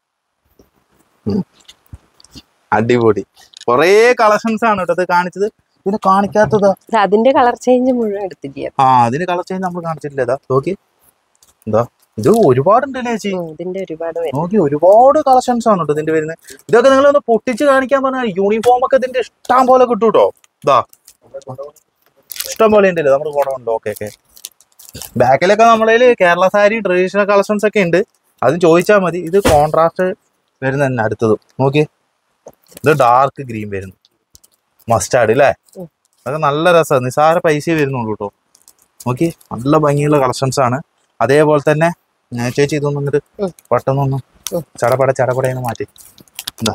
അടിപൊളി കൊറേ കളക്ഷൻസ് ആണ് കേട്ടോ ഇത് കാണിച്ചത്. പിന്നെ കാണിക്കാത്തതാ അതിന്റെ കളർ ചേഞ്ച് മുഴുവൻ എടുത്തില്ല. ആ അതിന് കളർ ചേഞ്ച് നമ്മൾ കാണിച്ചിട്ടില്ല. ഇതാ നോക്കി. എന്താ ഇത് ഒരുപാടുണ്ടല്ലേ ചേച്ചി? ഇതിന്റെ ഒരുപാട് നോക്കി ഒരുപാട് കളക്ഷൻസ് ആണ് കേട്ടോ ഇതിന്റെ വരുന്നത്. ഇതൊക്കെ നിങ്ങൾ ഒന്ന് പൊട്ടിച്ച് കാണിക്കാൻ പറഞ്ഞാൽ യൂണിഫോം ഒക്കെ ഇതിന്റെ ഇഷ്ടം പോലെ കിട്ടും കേട്ടോ. ഇതാ ഇഷ്ടം പോലെ ഉണ്ടല്ലേ നമ്മുടെ ഗുണമുണ്ട്. Okay okay. ബാക്കിലൊക്കെ നമ്മളതിൽ കേരള സാരി ട്രഡീഷണൽ കളക്ഷൻസ് ഒക്കെ ഉണ്ട്. അതും ചോദിച്ചാൽ മതി. ഇത് കോൺട്രാസ്റ്റ് വരുന്ന തന്നെ അടുത്തത് നോക്കി. ഇത് ഡാർക്ക് ഗ്രീൻ വരുന്നു, മസ്റ്റാർഡ് അല്ലേ? അതൊക്കെ നല്ല രസമാണ്. നിസാര പൈസയെ വരുന്നുള്ളൂ കേട്ടോ. നോക്കി നല്ല ഭംഗിയുള്ള കളക്ഷൻസ് ആണ്. അതേപോലെ തന്നെ ചേച്ചി ഇതൊന്നും വന്നിട്ട് പെട്ടെന്നൊന്നും ചടപട ചടപടയെന്ന് മാറ്റി. എന്താ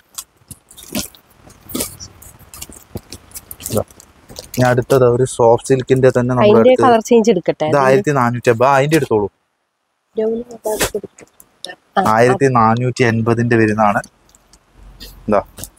ഞാൻ അടുത്തത് ഒരു സോഫ്റ്റ് സിൽക്കിന്റെ തന്നെ നമ്മുടെ ഇത് ആയിരത്തി നാനൂറ്റി അമ്പത്. അതിന്റെ എടുത്തോളൂ. ആയിരത്തി നാനൂറ്റി എൺപതിന്റെ വരുന്നതാണ്. എന്താ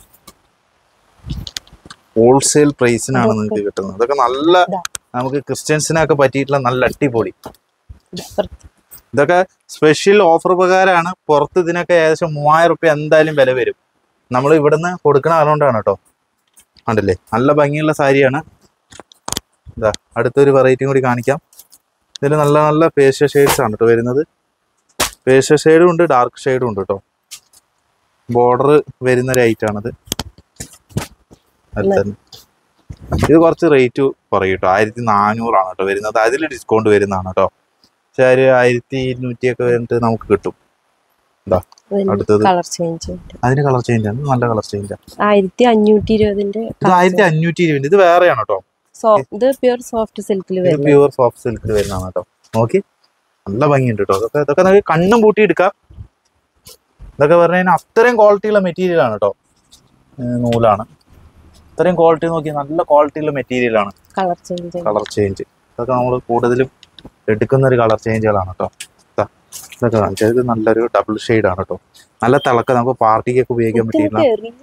ഹോൾസെയിൽ പ്രൈസിനാണ് നിങ്ങൾക്ക് കിട്ടുന്നത്. അതൊക്കെ നല്ല നമുക്ക് ക്രിസ്ത്യൻസിനൊക്കെ പറ്റിയിട്ടുള്ള നല്ല അടിപൊളി. ഇതൊക്കെ സ്പെഷ്യൽ ഓഫർ പ്രകാരമാണ്. പുറത്ത് ഇതിനൊക്കെ ഏകദേശം മൂവായിരം റുപ്യ എന്തായാലും വില വരും. നമ്മൾ ഇവിടുന്ന് കൊടുക്കണ അതുകൊണ്ടാണ് കേട്ടോ. കണ്ടില്ലേ നല്ല ഭംഗിയുള്ള സാരിയാണ്. ഇതാ അടുത്തൊരു വെറൈറ്റിയും കൂടി കാണിക്കാം. ഇതിൽ നല്ല നല്ല പേസ്റ്റൽ ഷെയ്ഡ്സ് ആണ് കേട്ടോ വരുന്നത്. പേസ്റ്റൽ ഷെയ്ഡും ഉണ്ട്, ഡാർക്ക് ഷെയ്ഡും ഉണ്ട് കേട്ടോ. ബോർഡർ വരുന്ന ഒരു ഐറ്റാണത്. അടുത്തന്നെ ഇത് കുറച്ച് റേറ്റ് കുറയും കേട്ടോ. ആയിരത്തി നാനൂറാണ് കേട്ടോ വരുന്നത്. അതിൽ ഡിസ്കൗണ്ട് വരുന്നതാണ് കേട്ടോ. പക്ഷെ ഒരു ആയിരത്തി ഇരുന്നൂറ്റിയൊക്കെ വന്നിട്ട് നമുക്ക് കിട്ടും. എന്താ അടുത്തത് അതിന് കളർ ചേഞ്ച് ആണ്. നല്ല കളർ ചേഞ്ച് ആണ്. ആയിരത്തി അഞ്ഞൂറ്റി ഇരുപതിന്റെ ഇത് ആയിരത്തി അഞ്ഞൂറ്റി ഇരുപതിന്റെ ഇത് വേറെയാണ് കേട്ടോ. ഇത് പ്യൂർ സോഫ്റ്റ് സിൽക്കിൽ പ്യൂർ സോഫ്റ്റ് സിൽക്കിൽ വരുന്നതാണ് കേട്ടോ. നോക്കി നല്ല ഭംഗിയുണ്ട് കേട്ടോ. അതൊക്കെ ഇതൊക്കെ നമുക്ക് കണ്ണും പൂട്ടി എടുക്കാം. ഇതൊക്കെ പറഞ്ഞു കഴിഞ്ഞാൽ അത്രയും ക്വാളിറ്റിയുള്ള മെറ്റീരിയൽ ആണ് കേട്ടോ. നൂലാണ് ഇത്രയും ക്വാളിറ്റി നോക്കി നല്ല ക്വാളിറ്റിയുള്ള മെറ്റീരിയൽ ആണ്. കളർ ചേഞ്ച് കളർ ചേഞ്ച് ഇതൊക്കെ നമ്മൾ കൂടുതലും എടുക്കുന്ന ഒരു കളർ ചേഞ്ചുകളാണ് കേട്ടോ. ഇതൊക്കെ കാണിച്ചത് ഇത് നല്ലൊരു ഡബിൾ ഷെയ്ഡ് ആണ് കേട്ടോ. നല്ല തിളക്കം നമുക്ക് പാർട്ടിക്കൊക്കെ ഉപയോഗിക്കാൻ പറ്റിയില്ല.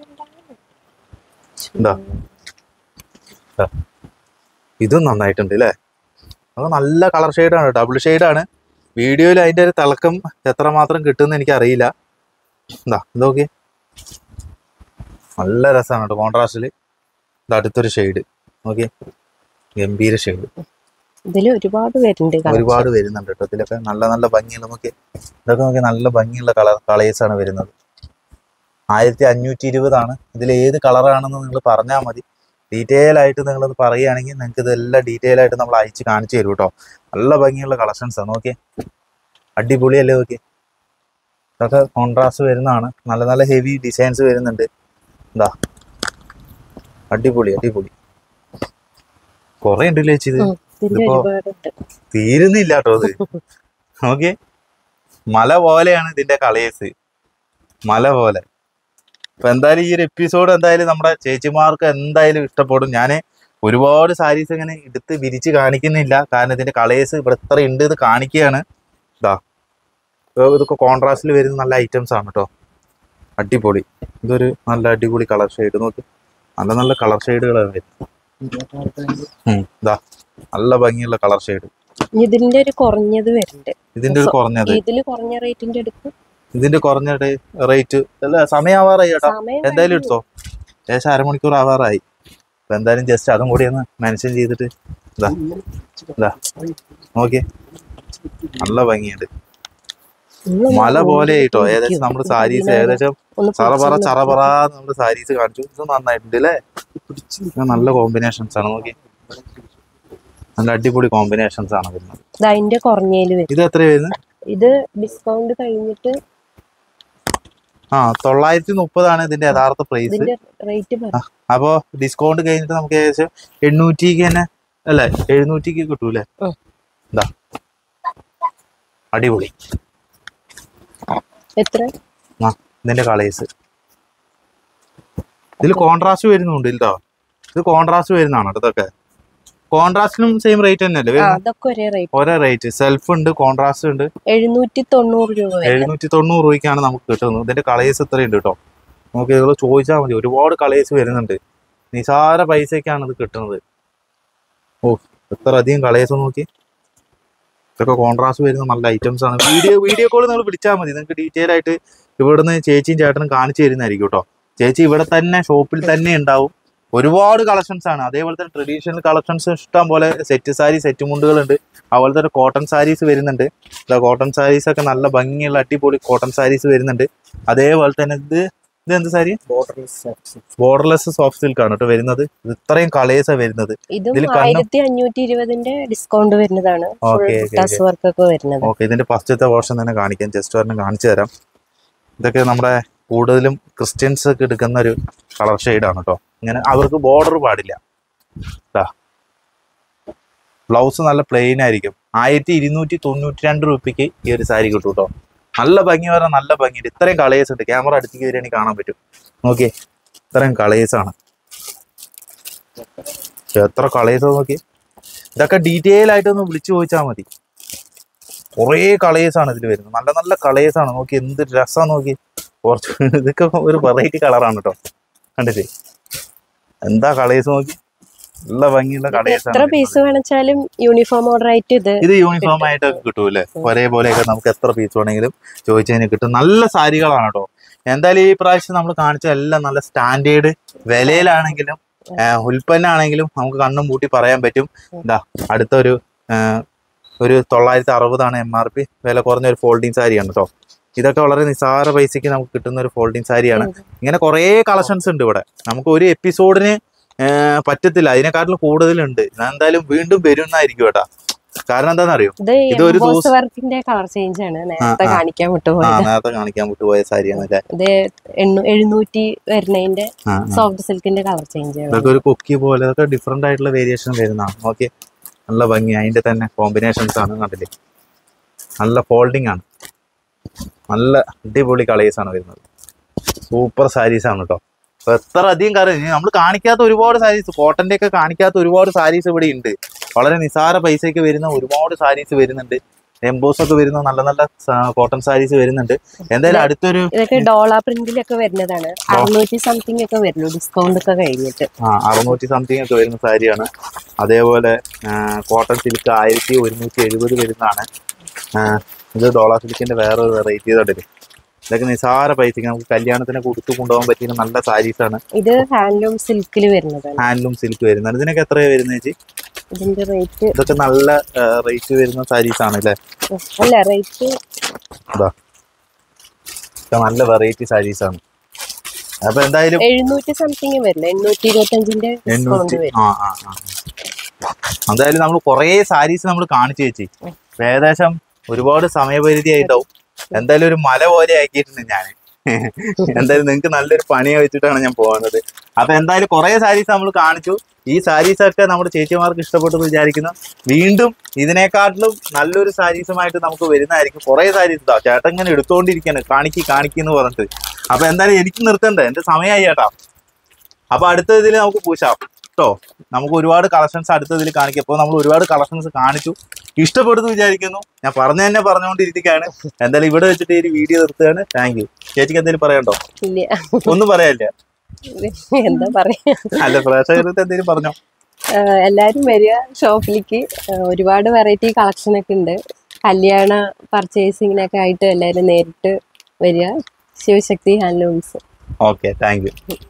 എന്താ ഇതും നന്നായിട്ടുണ്ട് അല്ലേ? അത് നല്ല കളർ ഷെയ്ഡാണ്, ഡബിൾ ഷെയ്ഡാണ്. വീഡിയോയിൽ അതിൻ്റെ ഒരു തിളക്കം എത്രമാത്രം കിട്ടുമെന്ന് എനിക്കറിയില്ല. എന്താ ഇതൊക്കെ നല്ല രസമാണ് കേട്ടോ കോൺട്രാസ്റ്റിൽ. ഇത് അടുത്തൊരു ഷെയ്ഡ് നോക്കിയേ, ഗംഭീര ഷെയ്ഡ്. ഇതിൽ ഒരുപാട് വരുന്നുണ്ട് ഒരുപാട് വരുന്നുണ്ട് കേട്ടോ. ഇതിലൊക്കെ നല്ല നല്ല ഭംഗിയുള്ള നോക്കി, ഇതൊക്കെ നോക്കി നല്ല ഭംഗിയുള്ള കളർ കളേഴ്സ് ആണ് വരുന്നത്. ആയിരത്തി അഞ്ഞൂറ്റി ഇരുപതാണ്. ഇതിൽ ഏത് കളറാണെന്ന് നിങ്ങൾ പറഞ്ഞാൽ മതി. ഡീറ്റെയിൽ ആയിട്ട് നിങ്ങളത് പറയുകയാണെങ്കിൽ നിങ്ങൾക്ക് ഇതെല്ലാം ഡീറ്റെയിൽ ആയിട്ട് നമ്മൾ അയച്ച് കാണിച്ചു തരും കേട്ടോ. നല്ല ഭംഗിയുള്ള കളക്ഷൻസാണ്. നോക്കിയേ, അടിപൊളിയല്ലേ നോക്കിയേ. ഇതൊക്കെ കോൺട്രാസ്റ്റ് വരുന്നതാണ്. നല്ല നല്ല ഹെവി ഡിസൈൻസ് വരുന്നുണ്ട്. എന്താ അടിപൊളി അടിപൊളി കുറെ ഉണ്ടല്ലേ ചേച്ചി. ഇത് ഇതിപ്പോ തീരുന്നില്ല കേട്ടോ. ഇത് നോക്കിയേ, മല പോലെയാണ് ഇതിന്റെ കളേഴ്സ്, മല പോലെ. അപ്പൊ എന്തായാലും ഈ ഒരു എപ്പിസോഡ് എന്തായാലും നമ്മുടെ ചേച്ചിമാർക്ക് എന്തായാലും ഇഷ്ടപ്പെടും. ഞാൻ ഒരുപാട് സാരീസ് ഇങ്ങനെ എടുത്ത് വിരിച്ച് കാണിക്കുന്നില്ല, കാരണം ഇതിന്റെ കളേഴ്സ് ഇവിടെ എത്ര ഉണ്ട് ഇത് കാണിക്കുകയാണ്. ഇതാ ഇതൊക്കെ കോൺട്രാസ്റ്റിൽ വരുന്ന നല്ല ഐറ്റംസ് ആണ് കേട്ടോ. അടിപൊളി, ഇതൊരു നല്ല അടിപൊളി കളർ ഷെയ്ഡ്. നോക്കി, നല്ല നല്ല കളർ ഷെയ്ഡുകളാണ് വരുന്നത്. ഇതാ നല്ല ഭംഗിയുള്ള കളർ ഷെയ്ഡ്. ഇതിന്റെ ഒരു കുറഞ്ഞത് വരുന്നുണ്ട്. ഇതിന്റെ ഒരു കുറഞ്ഞത് ഇതില് കുറഞ്ഞ റേറ്റിന്റെ അടുത്ത് ഇതിന്റെ കുറഞ്ഞ റേറ്റ് അല്ല. സമയമാവാറായി ചേട്ടാ, എന്തായാലും എടുത്തോ. ഏകദേശം അരമണിക്കൂർ ആവാറായി. അപ്പൊ എന്തായാലും ജസ്റ്റ് അതും കൂടി ഒന്ന് മെൻഷൻ ചെയ്തിട്ട് ഇതാ ഇതാ നോക്കിയേ, നല്ല ഭംഗിയുണ്ട്, മല പോലെ ആയിട്ടോ. ഏകദേശം നമ്മുടെ സാരീസ് ഏകദേശം ചറപറ ചറപറ നമ്മുടെ സാരീസ് കാണിച്ചു. ഇത് നന്നായിട്ടുണ്ട് അല്ലേ, നല്ല കോമ്പിനേഷൻസ് ആണ്. നോക്കി, നല്ല അടിപൊളി കോമ്പിനേഷൻസ് ആണ് വരുന്നത്. ഇത് എത്ര വരുന്നത്? ഇത് ഡിസ്കൗണ്ട് കഴിഞ്ഞിട്ട് ആ തൊള്ളായിരത്തി മുപ്പതാണ് ഇതിന്റെ യഥാർത്ഥ പ്രൈസ്. അപ്പൊ ഡിസ്കൗണ്ട് കഴിഞ്ഞിട്ട് നമുക്ക് ഏകദേശം എണ്ണൂറ്റിക്ക് തന്നെ അല്ലെ, എഴുന്നൂറ്റിക്ക് കിട്ടൂലേ. എന്താ അടിപൊളി. എത്ര ആ ഇതിന്റെ കളേഴ്സ് ഇതിൽ കോൺട്രാസ്റ്റ് വരുന്നുണ്ട് കേട്ടോ. ഇത് കോൺട്രാസ്റ്റ് വരുന്നതാണ്. ഇതൊക്കെ കോൺട്രാസ്റ്റിനും സെയിം റേറ്റ് തന്നെയല്ലേ? ഒരേ റേറ്റ്. സെൽഫ് ഉണ്ട്, കോൺട്രാസ്റ്റ് ഉണ്ട്. എഴുന്നൂറ്റി തൊണ്ണൂറ് രൂപ എഴുന്നൂറ്റി തൊണ്ണൂറ് രൂപയ്ക്കാണ് നമുക്ക് കിട്ടുന്നത്. ഇതിന്റെ കളേഴ്സ് ഇത്രയുണ്ട് കേട്ടോ. നമുക്ക് ഇതുപോലെ ചോദിച്ചാൽ മതി, ഒരുപാട് കളേഴ്സ് വരുന്നുണ്ട്. നിസാര പൈസക്കാണ് ഇത് കിട്ടുന്നത്. ഓ എത്ര അധികം കളേഴ്സ് നോക്കി. ഇതൊക്കെ കോൺട്രാസ്റ്റ് വരുന്ന നല്ല ഐറ്റംസ് ആണ്. വീഡിയോ വീഡിയോ കോൾ നിങ്ങൾ വിളിച്ചാൽ മതി, നിങ്ങൾക്ക് ഡീറ്റെയിൽ ആയിട്ട് ഇവിടുന്ന് ചേച്ചിയും ചേട്ടനും കാണിച്ചു തരുന്നതായിരിക്കും കേട്ടോ. ചേച്ചി ഇവിടെ തന്നെ ഷോപ്പിൽ തന്നെ ഉണ്ടാവും. ഒരുപാട് കളക്ഷൻസ് ആണ്. അതേപോലെ തന്നെ ട്രഡീഷണൽ കളക്ഷൻസ് ഇഷ്ടം പോലെ സെറ്റ് സാരി, സെറ്റ് മുണ്ടുകളുണ്ട്. അതുപോലെ തന്നെ കോട്ടൺ സാരീസ് വരുന്നുണ്ട്. കോട്ടൺ സാരീസ് ഒക്കെ നല്ല ഭംഗിയുള്ള അടിപൊളി കോട്ടൺ സാരീസ് വരുന്നുണ്ട്. അതേപോലെ തന്നെ ഇത് ഇത് എന്ത് സാരി? ബോർഡർലെസ് സോഫ്റ്റ് സിൽക്ക് ആണ് കേട്ടോ വരുന്നത്. ഇത് ഇത്രയും കളേഴ്സാണ് വരുന്നത്. ഡിസ്കൗണ്ട് വരുന്നതാണ്. ഓക്കെ, ഇതിന്റെ ഫസ്റ്റത്തെ പോർഷൻ തന്നെ കാണിക്കാം. ജസ്റ്റ് ഒരെണ്ണം കാണിച്ചു തരാം. ഇതൊക്കെ നമ്മുടെ കൂടുതലും ക്രിസ്ത്യൻസ് ഒക്കെ എടുക്കുന്ന ഒരു കളർ ഷെയ്ഡാണ് കേട്ടോ. ഇങ്ങനെ അവർക്ക് ബോർഡർ പാടില്ല. ബ്ലൗസ് നല്ല പ്ലെയിൻ ആയിരിക്കും. ആയിരത്തി ഇരുന്നൂറ്റി തൊണ്ണൂറ്റി രണ്ട് രൂപയ്ക്ക് ഈ ഒരു സാരി കിട്ടും കേട്ടോ. നല്ല ഭംഗി പറഞ്ഞാൽ നല്ല ഭംഗിയുണ്ട്. ഇത്രയും കളേഴ്സ് ഉണ്ട്. ക്യാമറ അടുത്തേക്ക് വരികയാണെങ്കിൽ കാണാൻ പറ്റും. നോക്കിയേ, ഇത്രയും കളേഴ്സ് ആണ്. എത്ര കളേഴ്സ് നോക്കി. ഇതൊക്കെ ഡീറ്റെയിൽ ആയിട്ടൊന്ന് വിളിച്ചു ചോദിച്ചാൽ മതി. കുറേ കളേഴ്സ് ആണ് ഇതിൽ വരുന്നത്. നല്ല നല്ല കളേഴ്സ് ആണ്. നോക്കി എന്ത് രസമാണ് നോക്കി. കുറച്ച് ഇതൊക്കെ ഒരു വെറൈറ്റി കളറാണ് കേട്ടോ. കണ്ടില്ലേ എന്താ കളേഴ്സ് നോക്കി. നല്ല ഭംഗിയുള്ള കളേഴ്സ് ആണ്. യൂണിഫോം ഓർഡർ ആയിട്ട് ഇത് ഇത് യൂണിഫോം ആയിട്ടൊക്കെ കിട്ടൂല്ലേ. ഒരേപോലെയൊക്കെ നമുക്ക് എത്ര പീസ് വേണമെങ്കിലും ചോദിച്ചതിന് കിട്ടും. നല്ല സാരികളാണ് കേട്ടോ. എന്തായാലും ഈ പ്രാവശ്യം നമ്മൾ കാണിച്ച എല്ലാം നല്ല സ്റ്റാൻഡേർഡ് വിലയിലാണെങ്കിലും ഉൽപ്പന്നമാണെങ്കിലും നമുക്ക് കണ്ണും പൂട്ടി പറയാൻ പറ്റും. എന്താ അടുത്തൊരു ഒരു തൊള്ളായിരത്തി അറുപതാണ് എം ആർ പി. വില കുറഞ്ഞ ഒരു ഫോൾഡിങ് സാരിയാണ് കേട്ടോ. ഇതൊക്കെ വളരെ നിസ്സാര പൈസക്ക് നമുക്ക് കിട്ടുന്ന ഒരു ഫോൾഡിങ് സാരിയാണ്. ഇങ്ങനെ കുറേ കളക്ഷൻസ് ഉണ്ട് ഇവിടെ. നമുക്ക് ഒരു എപ്പിസോഡിന് പറ്റത്തില്ല, അതിനെക്കാട്ടിലും കൂടുതലുണ്ട്. ഞാൻ എന്തായാലും വീണ്ടും വരുന്നതായിരിക്കും കേട്ടാ. കാരണം എന്താണെന്നറിയോ, ഇത് ഒരു ദിവസം നേരത്തെ കാണിക്കാൻ വിട്ടുപോയ സാരിയാണ്. എഴുന്നൂറ്റി വരുന്നതിന്റെ സോഫ്റ്റ് സിൽക്കിന്റെ കളർ ചേഞ്ച്. ഇതൊക്കെ ഒരു കൊക്കി പോലെ ഇതൊക്കെ ഡിഫറെന്റ് ആയിട്ടുള്ള വേരിയേഷൻ വരുന്നതാണ്. ഓക്കെ, നല്ല ഭംഗി. അതിന്റെ തന്നെ കോമ്പിനേഷൻസ് ആണ്. കണ്ടില്ലേ, നല്ല ഫോൾഡിങ് ആണ്. നല്ല അടിപൊളി കളേഴ്സ് ആണ് വരുന്നത്. സൂപ്പർ സാരീസ് ആണ് കേട്ടോ. അപ്പൊ എത്ര അധികം കളർ നമ്മൾ കാണിക്കാത്ത ഒരുപാട് സാരീസ്, കോട്ടന്റെ ഒക്കെ കാണിക്കാത്ത ഒരുപാട് സാരീസ് ഇവിടെ ഉണ്ട്. വളരെ നിസാര പൈസയ്ക്ക് വരുന്ന ഒരുപാട് സാരീസ് വരുന്നുണ്ട്. എംബോസ് ഒക്കെ വരുന്ന നല്ല നല്ല കോട്ടൺ സാരീസ് വരുന്നുണ്ട്. എന്തായാലും അടുത്തൊരു ഡോള പ്രിന്റിലൊക്കെ വരുന്നതാണ്. അറുന്നൂറ്റി സംതിങ് ഒക്കെ വരുന്നു ഡിസ്കൗണ്ട് ഒക്കെ കഴിഞ്ഞിട്ട്. ആ അറുന്നൂറ്റി സംതിങ് ഒക്കെ വരുന്ന സാരിയാണ്. അതേപോലെ കോട്ടൺ സിൽക്ക് ആയിരത്തി ഒരുന്നൂറ്റി എഴുപത് വരുന്നതാണ്. ഇത് ഡോള സിൽക്കിന്റെ വേറൊരു വെറൈറ്റി ചെയ്തോട്ടില്ലേ. ഇതൊക്കെ നിസാര പൈസക്ക് നമുക്ക് കല്യാണത്തിന് കൊടുത്തു കൊണ്ടുപോകാൻ പറ്റിയ നല്ല സാരീസ് ആണ്. ഇത് ഹാൻഡ്ലൂം സിൽക്കിൽ വരുന്നത്. ഹാൻഡ്ലൂം സിൽക്ക് വരുന്നത്. ഇതിനൊക്കെ എത്രയാണ് വരുന്നത് ചേച്ചി? ഇതിന്റെ റേറ്റ് ഇതൊക്കെ നല്ല റേറ്റ് വരുന്ന സാരീസ് ആണ് അല്ലേ? അല്ല റേറ്റ് നല്ല വെറൈറ്റി സാരീസ് ആണ്. അപ്പൊ എന്തായാലും എഴുന്നൂറ്റി സംതിങ് വരില്ല, എണ്ണൂറ്റി ഇരുപത്തി അഞ്ചിന്റെ ഡിസ്കൗണ്ട് വരും. ആ ആ ആ എന്തായാലും നമ്മൾ കുറേ സാരീസ് നമ്മൾ കാണിച്ചു ചേച്ചി. ഏകദേശം ഒരുപാട് സമയപരിധി ആയിട്ടുണ്ടാവും. എന്തായാലും ഒരു മല പോലെ ആക്കിയിട്ടുണ്ട് ഞാൻ. എന്തായാലും നിങ്ങൾക്ക് നല്ലൊരു പണി വെച്ചിട്ടാണ് ഞാൻ പോകുന്നത്. അപ്പൊ എന്തായാലും കുറെ സാരീസ് നമ്മൾ കാണിച്ചു. ഈ സാരീസ് ഒക്കെ നമ്മുടെ ചേച്ചിമാർക്ക് ഇഷ്ടപ്പെട്ടു വിചാരിക്കുന്നു. വീണ്ടും ഇതിനെക്കാട്ടിലും നല്ലൊരു സാരീസുമായിട്ട് നമുക്ക് വരുന്നതായിരിക്കും. കുറെ സാരീസ് ഇതാ ചേട്ടൻ ഇങ്ങനെ എടുത്തുകൊണ്ടിരിക്കാണ്, കാണിക്കി കാണിക്കുന്നു പറഞ്ഞിട്ട്. അപ്പൊ എന്തായാലും എനിക്ക് നിർത്തണ്ടേ, എന്റെ സമയമായി ചേട്ടാ. അപ്പൊ അടുത്ത ഇതിൽ നമുക്ക് പൂശാം കേട്ടോ. നമുക്ക് ഒരുപാട് കളക്ഷൻസ് അടുത്ത ഇതിൽ കാണിക്കാം. അപ്പോൾ നമ്മൾ ഒരുപാട് കളക്ഷൻസ് കാണിച്ചു, ഇഷ്ടപ്പെടുന്നു വിചാരിക്കുന്നു. ഞാൻ പറഞ്ഞു തന്നെ പറഞ്ഞുകൊണ്ടിരിക്കുകയാണ്. എന്തായാലും ഇവിടെ വെച്ചിട്ട് ഈ വീഡിയോ നിർത്തുകയാണ്. Thank you. ചേച്ചിക്ക് എന്തെങ്കിലും പറയണ്ടോ? ഒന്നും പറയാനില്ല. എന്താ പറയാ, അല്ല പ്രേക്ഷകർക്ക് എന്തെങ്കിലും പറഞ്ഞോ? എല്ലാരും വരിക ഷോപ്പിലേക്ക്. ഒരുപാട് വെറൈറ്റി കളക്ഷൻ ഒക്കെ ഉണ്ട്. കല്യാണ പർച്ചേസിങ്ങിനൊക്കെ ആയിട്ട് എല്ലാവരും നേരിട്ട് വരിക. Sivasakthi handlooms. Okay, thank U.